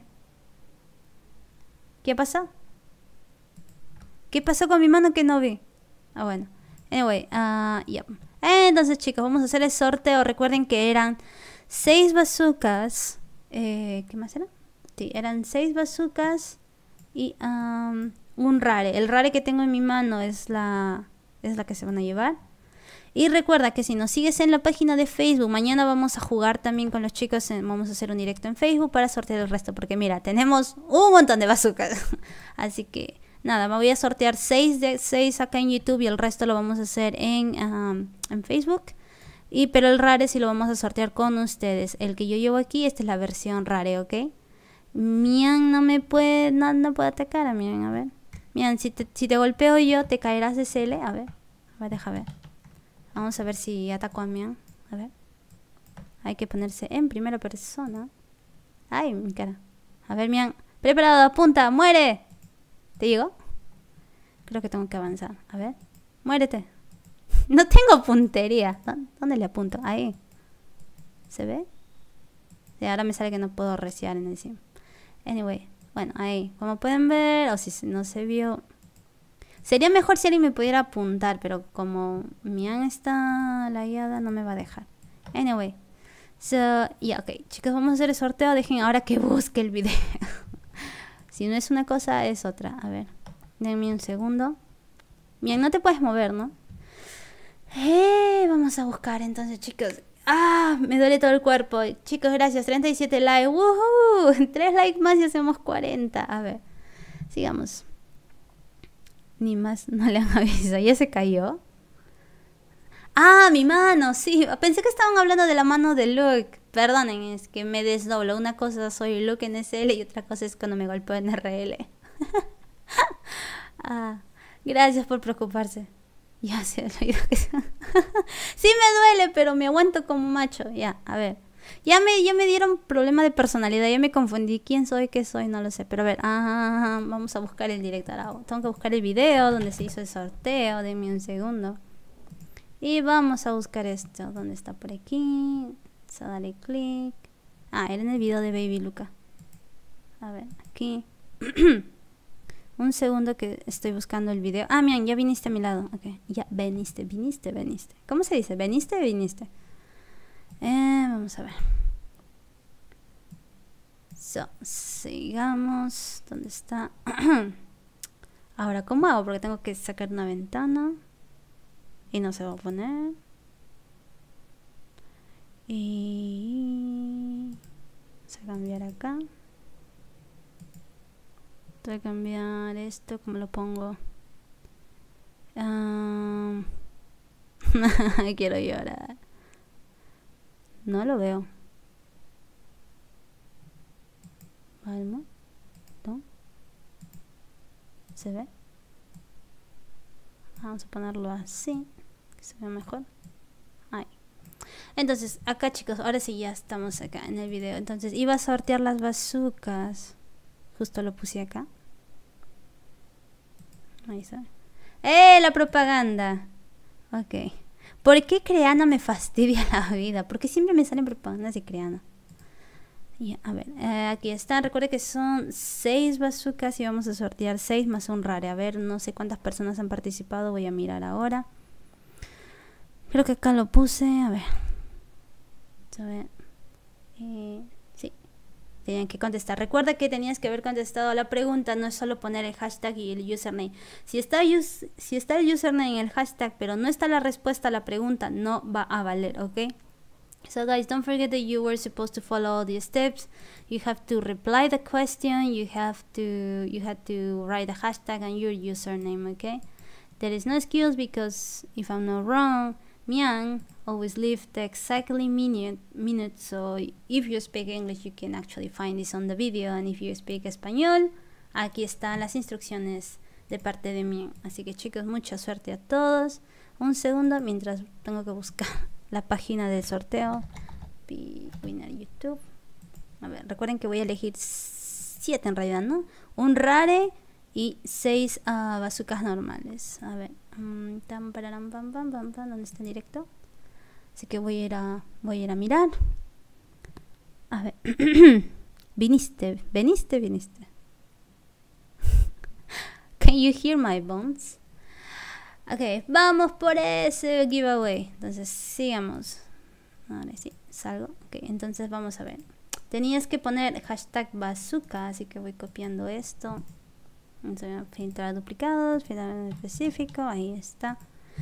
¿Qué pasó? ¿Qué pasó con mi mano que no vi? Ah, bueno. Anyway, uh, yeah. Entonces, chicos, vamos a hacer el sorteo. Recuerden que eran seis bazookas. Eh, ¿Qué más era? Sí, eran seis bazookas y um, un rare. El rare que tengo en mi mano es la, es la que se van a llevar. Y recuerda que si nos sigues en la página de Facebook, mañana vamos a jugar también con los chicos, en, vamos a hacer un directo en Facebook para sortear el resto, porque mira, tenemos un montón de bazucas. Así que nada, me voy a sortear seis de seis acá en YouTube y el resto lo vamos a hacer en, um, en Facebook. Y pero el rare sí lo vamos a sortear con ustedes. El que yo llevo aquí, esta es la versión rare, ¿ok? Mian no me puede, no, no puede atacar a Mian, a ver. Mian, si te, si te golpeo yo, te caerás de C L, a ver. A ver, deja ver. Vamos a ver si ataco a Mian. A ver. Hay que ponerse en primera persona. Ay, mi cara. A ver, Mian. Preparado, apunta, muere. ¿Te digo? Creo que tengo que avanzar. A ver. Muérete. No tengo puntería. ¿Dónde le apunto? Ahí. ¿Se ve? Sí, ahora me sale que no puedo reciar en el sim. Anyway. Bueno, ahí. Como pueden ver, o si no se vio... Sería mejor si alguien me pudiera apuntar, pero como Mian está lagueada, no me va a dejar. Anyway. So, ya, yeah, ok. Chicos, vamos a hacer el sorteo. Dejen ahora que busque el video. Si no es una cosa, es otra. A ver. Denme un segundo. Mian, no te puedes mover, ¿no? Eh, vamos a buscar entonces, chicos. Ah, me duele todo el cuerpo. Chicos, gracias. treinta y siete likes. ¡Woohoo! tres likes más y hacemos cuarenta. A ver. Sigamos. Ni más, no le han avisado. ¿Ya se cayó? Ah, mi mano, sí. Pensé que estaban hablando de la mano de Luke. Perdonen, es que me desdoblo. Una cosa soy Luke en S L y otra cosa es cuando me golpeo en R L. Ah, gracias por preocuparse. Ya se ha oído que... Sí me duele, pero me aguanto como macho. Ya, a ver. Ya me, ya me dieron problema de personalidad. Ya me confundí. ¿Quién soy? ¿Qué soy? No lo sé. Pero a ver. Ah, vamos a buscar el directo. Ahora tengo que buscar el video donde se hizo el sorteo. Denme un segundo. Y vamos a buscar esto. ¿Dónde está? Por aquí. Vamos a darle clic. Ah, era en el video de Baby Luca. A ver, aquí. Un segundo que estoy buscando el video. Ah, miren, ya viniste a mi lado. Ok, ya veniste, viniste, viniste. ¿Cómo se dice? ¿Veniste o viniste? Eh, vamos a ver. So, sigamos. ¿Dónde está? Ahora, ¿cómo hago? Porque tengo que sacar una ventana. Y no se va a poner. Y... vamos a cambiar acá. Voy a cambiar esto, ¿cómo lo pongo? Um... Quiero llorar. No lo veo. Palmo. ¿No? ¿Se ve? Vamos a ponerlo así, que se vea mejor. Ahí. Entonces, acá chicos, ahora sí ya estamos acá en el video. Entonces, iba a sortear las bazucas. Justo lo puse acá. Ahí está. ¡Eh! La propaganda. Ok. ¿Por qué Creana me fastidia la vida? Porque siempre me salen propagandas de Creana. Ya, a ver, eh, aquí está. Recuerde que son seis bazucas y vamos a sortear seis más un rare. A ver, no sé cuántas personas han participado. Voy a mirar ahora. Creo que acá lo puse. A ver. A ver. Eh, sí. Tenían que contestar. Recuerda que tenías que haber contestado a la pregunta. No es solo poner el hashtag y el username. Si está, us si está el username en el hashtag, pero no está la respuesta a la pregunta, no va a valer, ¿ok? So guys, don't forget that you were supposed to follow all these steps. You have to reply the question. You have to you had to write a hashtag and your username, okay? There is no excuse because if I'm not wrong, Mian always leave the exactly minute minute. So if you speak English, you can actually find this on the video, and if you speak español, aquí están las instrucciones de parte de Mian. Así que chicos, mucha suerte a todos. Un segundo mientras tengo que buscar la página del sorteo. Winner YouTube. A ver, recuerden que voy a elegir siete en realidad, ¿no? Un rare y seis uh, bazucas normales. A ver, um, tam, pararam, pam, pam, pam, pam, ¿dónde está el directo? Así que voy a ir a, voy a ir a mirar. A ver, viniste, veniste, viniste. Can you hear my bones? Ok, vamos por ese giveaway. Entonces, sigamos. Ahora sí, salgo. Ok, entonces vamos a ver. Tenías que poner hashtag bazooka, así que voy copiando esto. Vamos a filtrar duplicados, filtrar específico, ahí está.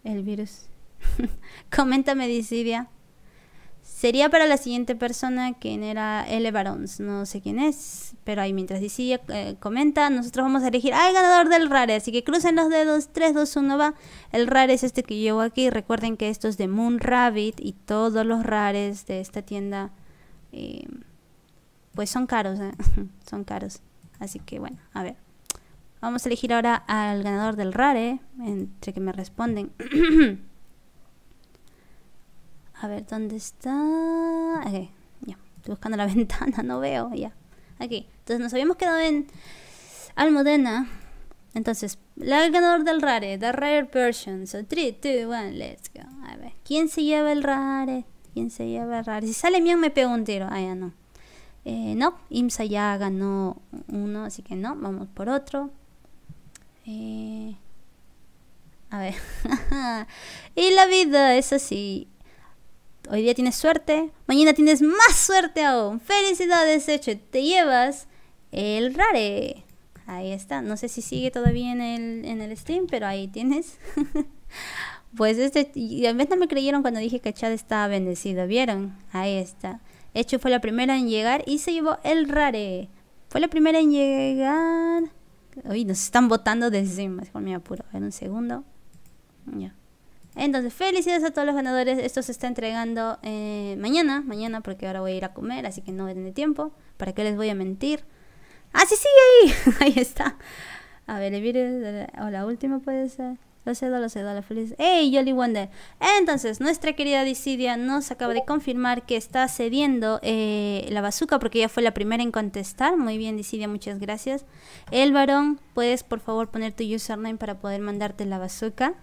El virus. Coméntame, Disidia. Sería para la siguiente persona, quien era L. Barons. No sé quién es, pero ahí mientras Disidia eh, comenta, nosotros vamos a elegir al ganador del rare. Así que crucen los dedos. tres, dos, uno, va. El rare es este que llevo aquí. Recuerden que esto es de Moon Rabbit y todos los rares de esta tienda eh, pues son caros, ¿eh? Son caros. Así que bueno, a ver. Vamos a elegir ahora al ganador del rare, entre que me responden. A ver, ¿dónde está? Ok, ya. Estoy buscando la ventana, no veo, ya. Aquí. Entonces nos habíamos quedado en Almudena. Entonces, la, el ganador del rare, the rare version. So, tres, dos, uno, let's go. A ver, ¿quién se lleva el rare? ¿Quién se lleva el rare? Si sale bien me pego un tiro. Ah, ya no. Eh, no, IMSA ya ganó uno, así que no, vamos por otro. Eh, a ver. Y la vida es así. Hoy día tienes suerte, mañana tienes más suerte aún. Felicidades, hecho, te llevas el rare. Ahí está, no sé si sigue todavía en el, en el stream, pero ahí tienes. Pues este, y a veces no me creyeron cuando dije que Chad estaba bendecido, ¿vieron? Ahí está. Hecho fue la primera en llegar y se llevó el rare. Fue la primera en llegar. Uy, nos están botando de encima. Mejor me apuro. A ver, un segundo. Ya. Entonces, felicidades a todos los ganadores. Esto se está entregando eh, mañana. Mañana, porque ahora voy a ir a comer. Así que no voy a tener tiempo. ¿Para qué les voy a mentir? ¡Ah, sí, sigue ahí! Ahí está. A ver, el virus. O la última puede ser. Lo cedo, lo cedo, la feliz. ¡Ey, Jolly Wonder! Entonces, nuestra querida Disidia nos acaba de confirmar que está cediendo eh, la bazooka porque ella fue la primera en contestar. Muy bien, Disidia, muchas gracias. El varón, ¿puedes por favor poner tu username para poder mandarte la bazooka?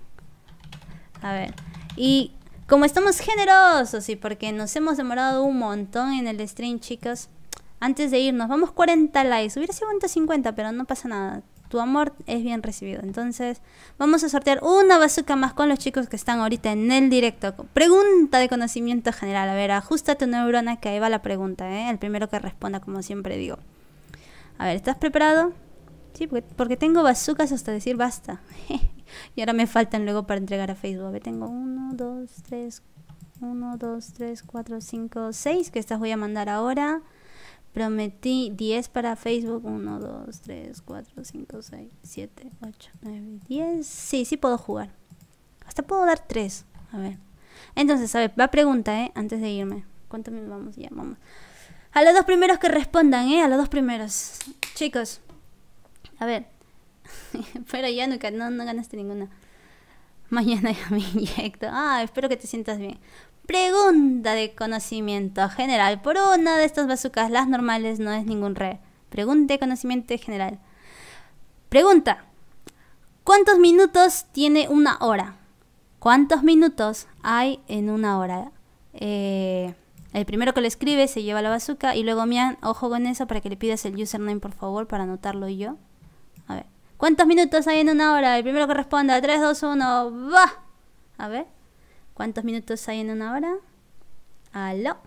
A ver. Y como estamos generosos y porque nos hemos demorado un montón en el stream, chicos, antes de irnos, vamos cuarenta likes. Hubiera sido ciento cincuenta, pero no pasa nada. Tu amor es bien recibido. Entonces, vamos a sortear una bazooka más con los chicos que están ahorita en el directo. Pregunta de conocimiento general. A ver, ajusta tu neurona que ahí va la pregunta, ¿eh? El primero que responda, como siempre digo. A ver, ¿estás preparado? Sí, porque, porque tengo bazookas hasta decir basta. Y ahora me faltan luego para entregar a Facebook. A ver, tengo uno, dos, tres, uno, dos, tres, cuatro, cinco, seis. Que estas voy a mandar ahora. Prometí diez para Facebook. uno, dos, tres, cuatro, cinco, seis, siete, ocho, nueve, diez. Sí, sí puedo jugar. Hasta puedo dar tres. A ver. Entonces, a ver, va pregunta, ¿eh? Antes de irme. ¿Cuánto me vamos? Ya, vamos. A los dos primeros que respondan, ¿eh? A los dos primeros. Chicos. A ver. Pero ya nunca, no, no ganaste ninguna. Mañana ya me inyecto. Ah, espero que te sientas bien. Pregunta de conocimiento general. Por una de estas bazucas, las normales, no es ningún re. Pregunta de conocimiento general. Pregunta. ¿Cuántos minutos tiene una hora? ¿Cuántos minutos hay en una hora? Eh, el primero que lo escribe se lleva la bazuca. Y luego, Mian, ojo con eso para que le pidas el username, por favor, para anotarlo yo. A ver. ¿Cuántos minutos hay en una hora? El primero que responda. tres, dos, uno, ¡va! A ver. ¿Cuántos minutos hay en una hora? ¿Aló?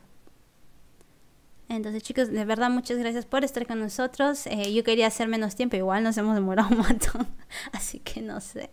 Entonces, chicos, de verdad, muchas gracias por estar con nosotros. Eh, yo quería hacer menos tiempo. Igual nos hemos demorado un montón. Así que no sé.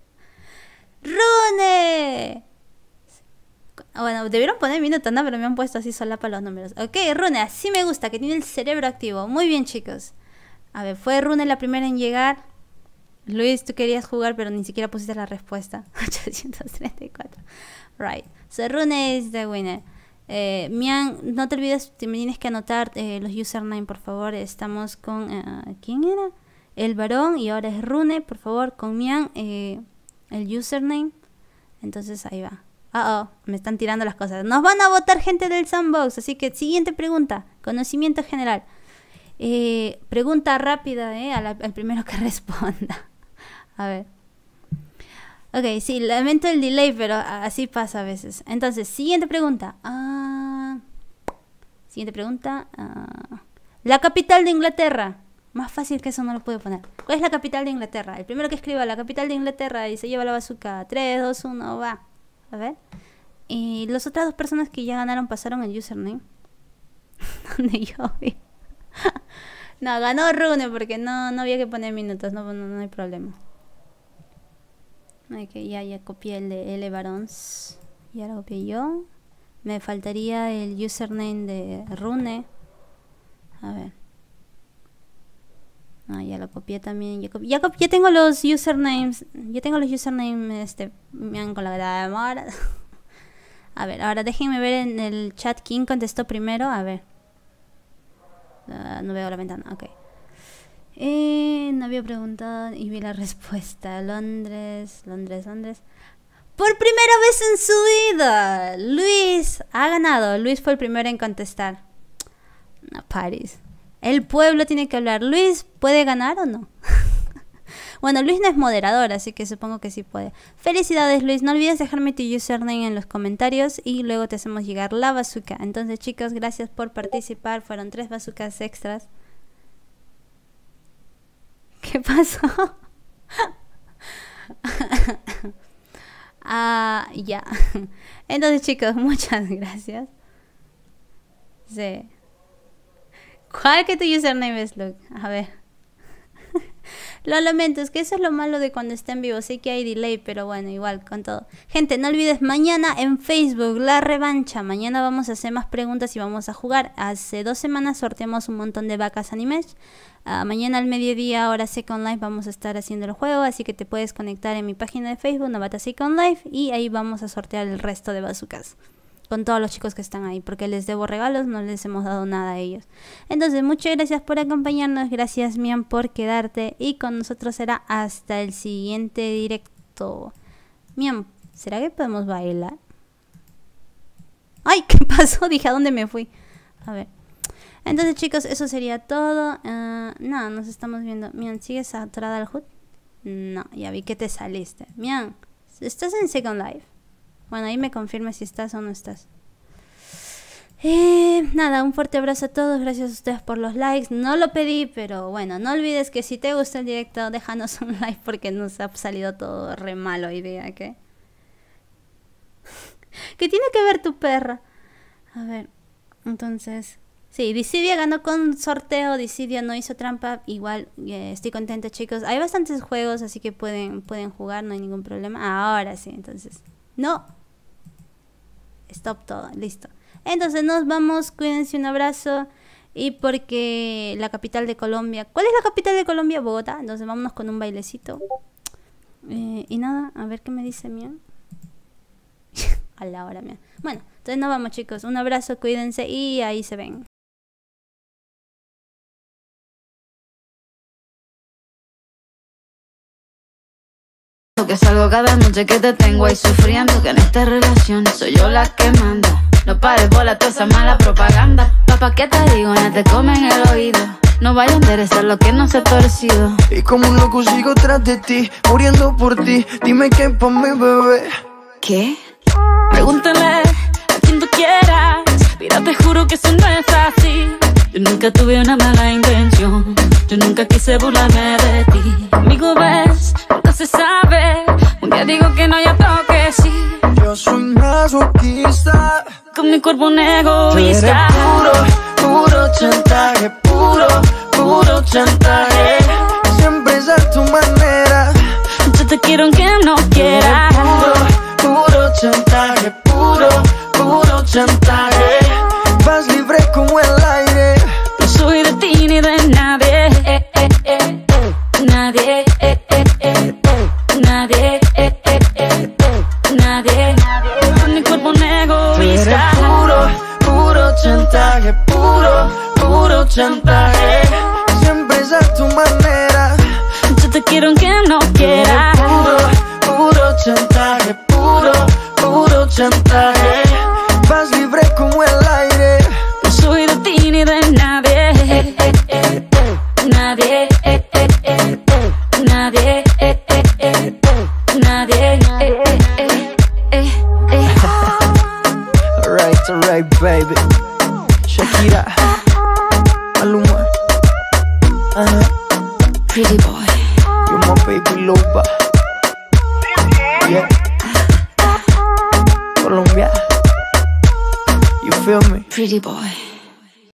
¡Rune! Bueno, debieron poner minutos, ¿no? Pero me han puesto así solapa los números. Ok, Rune, así me gusta, que tiene el cerebro activo. Muy bien, chicos. A ver, fue Rune la primera en llegar. Luis, tú querías jugar, pero ni siquiera pusiste la respuesta. ochocientos treinta y cuatro. Right. So, Rune is the winner. Eh, Mian, no te olvides, te me tienes que anotar eh, los username, por favor. Estamos con... Uh, ¿quién era? El varón y ahora es Rune. Por favor, con Mian, eh, el username. Entonces, ahí va. Uh oh, me están tirando las cosas. Nos van a votar gente del sandbox. Así que, siguiente pregunta. Conocimiento general. Eh, pregunta rápida, eh, a la, al primero que responda. A ver. Ok, sí, lamento el delay, pero así pasa a veces. Entonces, siguiente pregunta. Ah, siguiente pregunta. Ah, la capital de Inglaterra. Más fácil que eso no lo puedo poner. ¿Cuál es la capital de Inglaterra? El primero que escriba la capital de Inglaterra y se lleva la bazooka. tres, dos, uno, va. A ver. Y las otras dos personas que ya ganaron pasaron el username. ¿Dónde yo vi? No, ganó Rune porque no, no había que poner minutos. No, no, no hay problema. Ok, ya, ya copié el de L Barons. Ya lo copié yo. Me faltaría el username de Rune. A ver. Ah, ya lo copié también. Ya, copié, ya, copié, ya tengo los usernames. Ya tengo los usernames. Este, me han con la grabadora. A ver, ahora déjenme ver en el chat quién contestó primero. A ver. Uh, no veo la ventana. Ok. Eh, no había preguntado y vi la respuesta. Londres, Londres, Londres. Por primera vez en su vida, Luis ha ganado. Luis fue el primero en contestar. No, Paris. El pueblo tiene que hablar. ¿Luis puede ganar o no? Bueno, Luis no es moderador, así que supongo que sí puede. Felicidades, Luis. No olvides dejarme tu username en los comentarios y luego te hacemos llegar la bazooka. Entonces, chicos, gracias por participar. Fueron tres bazookas extras. ¿Qué pasó? Ah, ya. Entonces, chicos, muchas gracias. Sí. ¿Cuál que tu username es, Luke? A ver. Lo lamento, es que eso es lo malo de cuando está en vivo. Sé que hay delay, pero bueno, igual, con todo. Gente, no olvides, mañana en Facebook, la revancha. Mañana vamos a hacer más preguntas y vamos a jugar. Hace dos semanas sorteamos un montón de vacas Animesh. Uh, mañana al mediodía, hora Second Life, vamos a estar haciendo el juego. Así que te puedes conectar en mi página de Facebook, Novata Second Life. Y ahí vamos a sortear el resto de bazookas. Con todos los chicos que están ahí, porque les debo regalos, no les hemos dado nada a ellos. Entonces, muchas gracias por acompañarnos, gracias Mian por quedarte, y con nosotros será hasta el siguiente directo. Mian, ¿será que podemos bailar? ¡Ay! ¿Qué pasó? Dije, ¿a dónde me fui? A ver. Entonces, chicos, eso sería todo. Uh, no, nos estamos viendo. Mian, ¿sigues atorada al H U D? No, ya vi que te saliste. Mian, ¿estás en Second Life? Bueno, ahí me confirma si estás o no estás. Eh, nada, un fuerte abrazo a todos. Gracias a ustedes por los likes. No lo pedí, pero bueno, no olvides que si te gusta el directo, déjanos un like porque nos ha salido todo re malo hoy día, ¿qué? ¿Qué tiene que ver tu perra? A ver, entonces... Sí, Dissidia ganó con sorteo, Dissidia no hizo trampa. Igual, eh, estoy contenta, chicos. Hay bastantes juegos, así que pueden, pueden jugar, no hay ningún problema. Ahora sí, entonces... No. Stop todo, listo. Entonces nos vamos, cuídense, un abrazo. Y porque la capital de Colombia... ¿Cuál es la capital de Colombia? Bogotá. Entonces vámonos con un bailecito. Eh, y nada, a ver qué me dice Mian. A la hora, Mian. Bueno, entonces nos vamos, chicos. Un abrazo, cuídense y ahí se ven. Que salgo cada noche que te tengo ahí sufriendo, que en esta relación soy yo la que manda. No pares bola toda esa mala propaganda. Papá, ¿qué te digo? No te comen el oído. No vaya a interesar lo que no se ha torcido. Y como un loco sigo tras de ti, muriendo por ti. Dime qué pa' mi bebé. ¿Qué? Pregúntale a quien tú quieras. Mira, te juro que eso no es así. Yo nunca tuve una mala intención. Yo nunca quise burlarme de ti. Conmigo ves, nunca se sabe. Un día digo que no, ya toque sí. Yo soy masoquista. Con mi cuerpo un egoísta. Puro, puro chantaje. Puro, puro chantaje. Siempre es a tu manera. Yo te quiero aunque no quieras. Puro, puro chantaje. Puro, puro chantaje. Vas libre como el aire. No soy de ti ni de nadie. Eh, eh, eh, eh. Nadie. Eh, eh, eh, eh. Nadie. Eh, eh, eh, eh. Nadie. Con mi cuerpo un egoísta. Puro, puro chantaje. Puro, puro chantaje. Siempre es a tu manera. Yo te quiero aunque no quieras. Puro, puro chantaje. Puro, puro chantaje. Vas libre como el aire. No soy de ti ni de nadie. Eh, eh, eh, eh. Nadie. Eh, eh, eh, eh. Nadie. Eh, eh, eh, eh. Nadie. Eh, eh, eh, eh, eh. Alright, alright, baby. Shakira, Maluma, uh-huh. Pretty boy. You're my baby loba. Yeah. Colombia. You feel me? Pretty boy.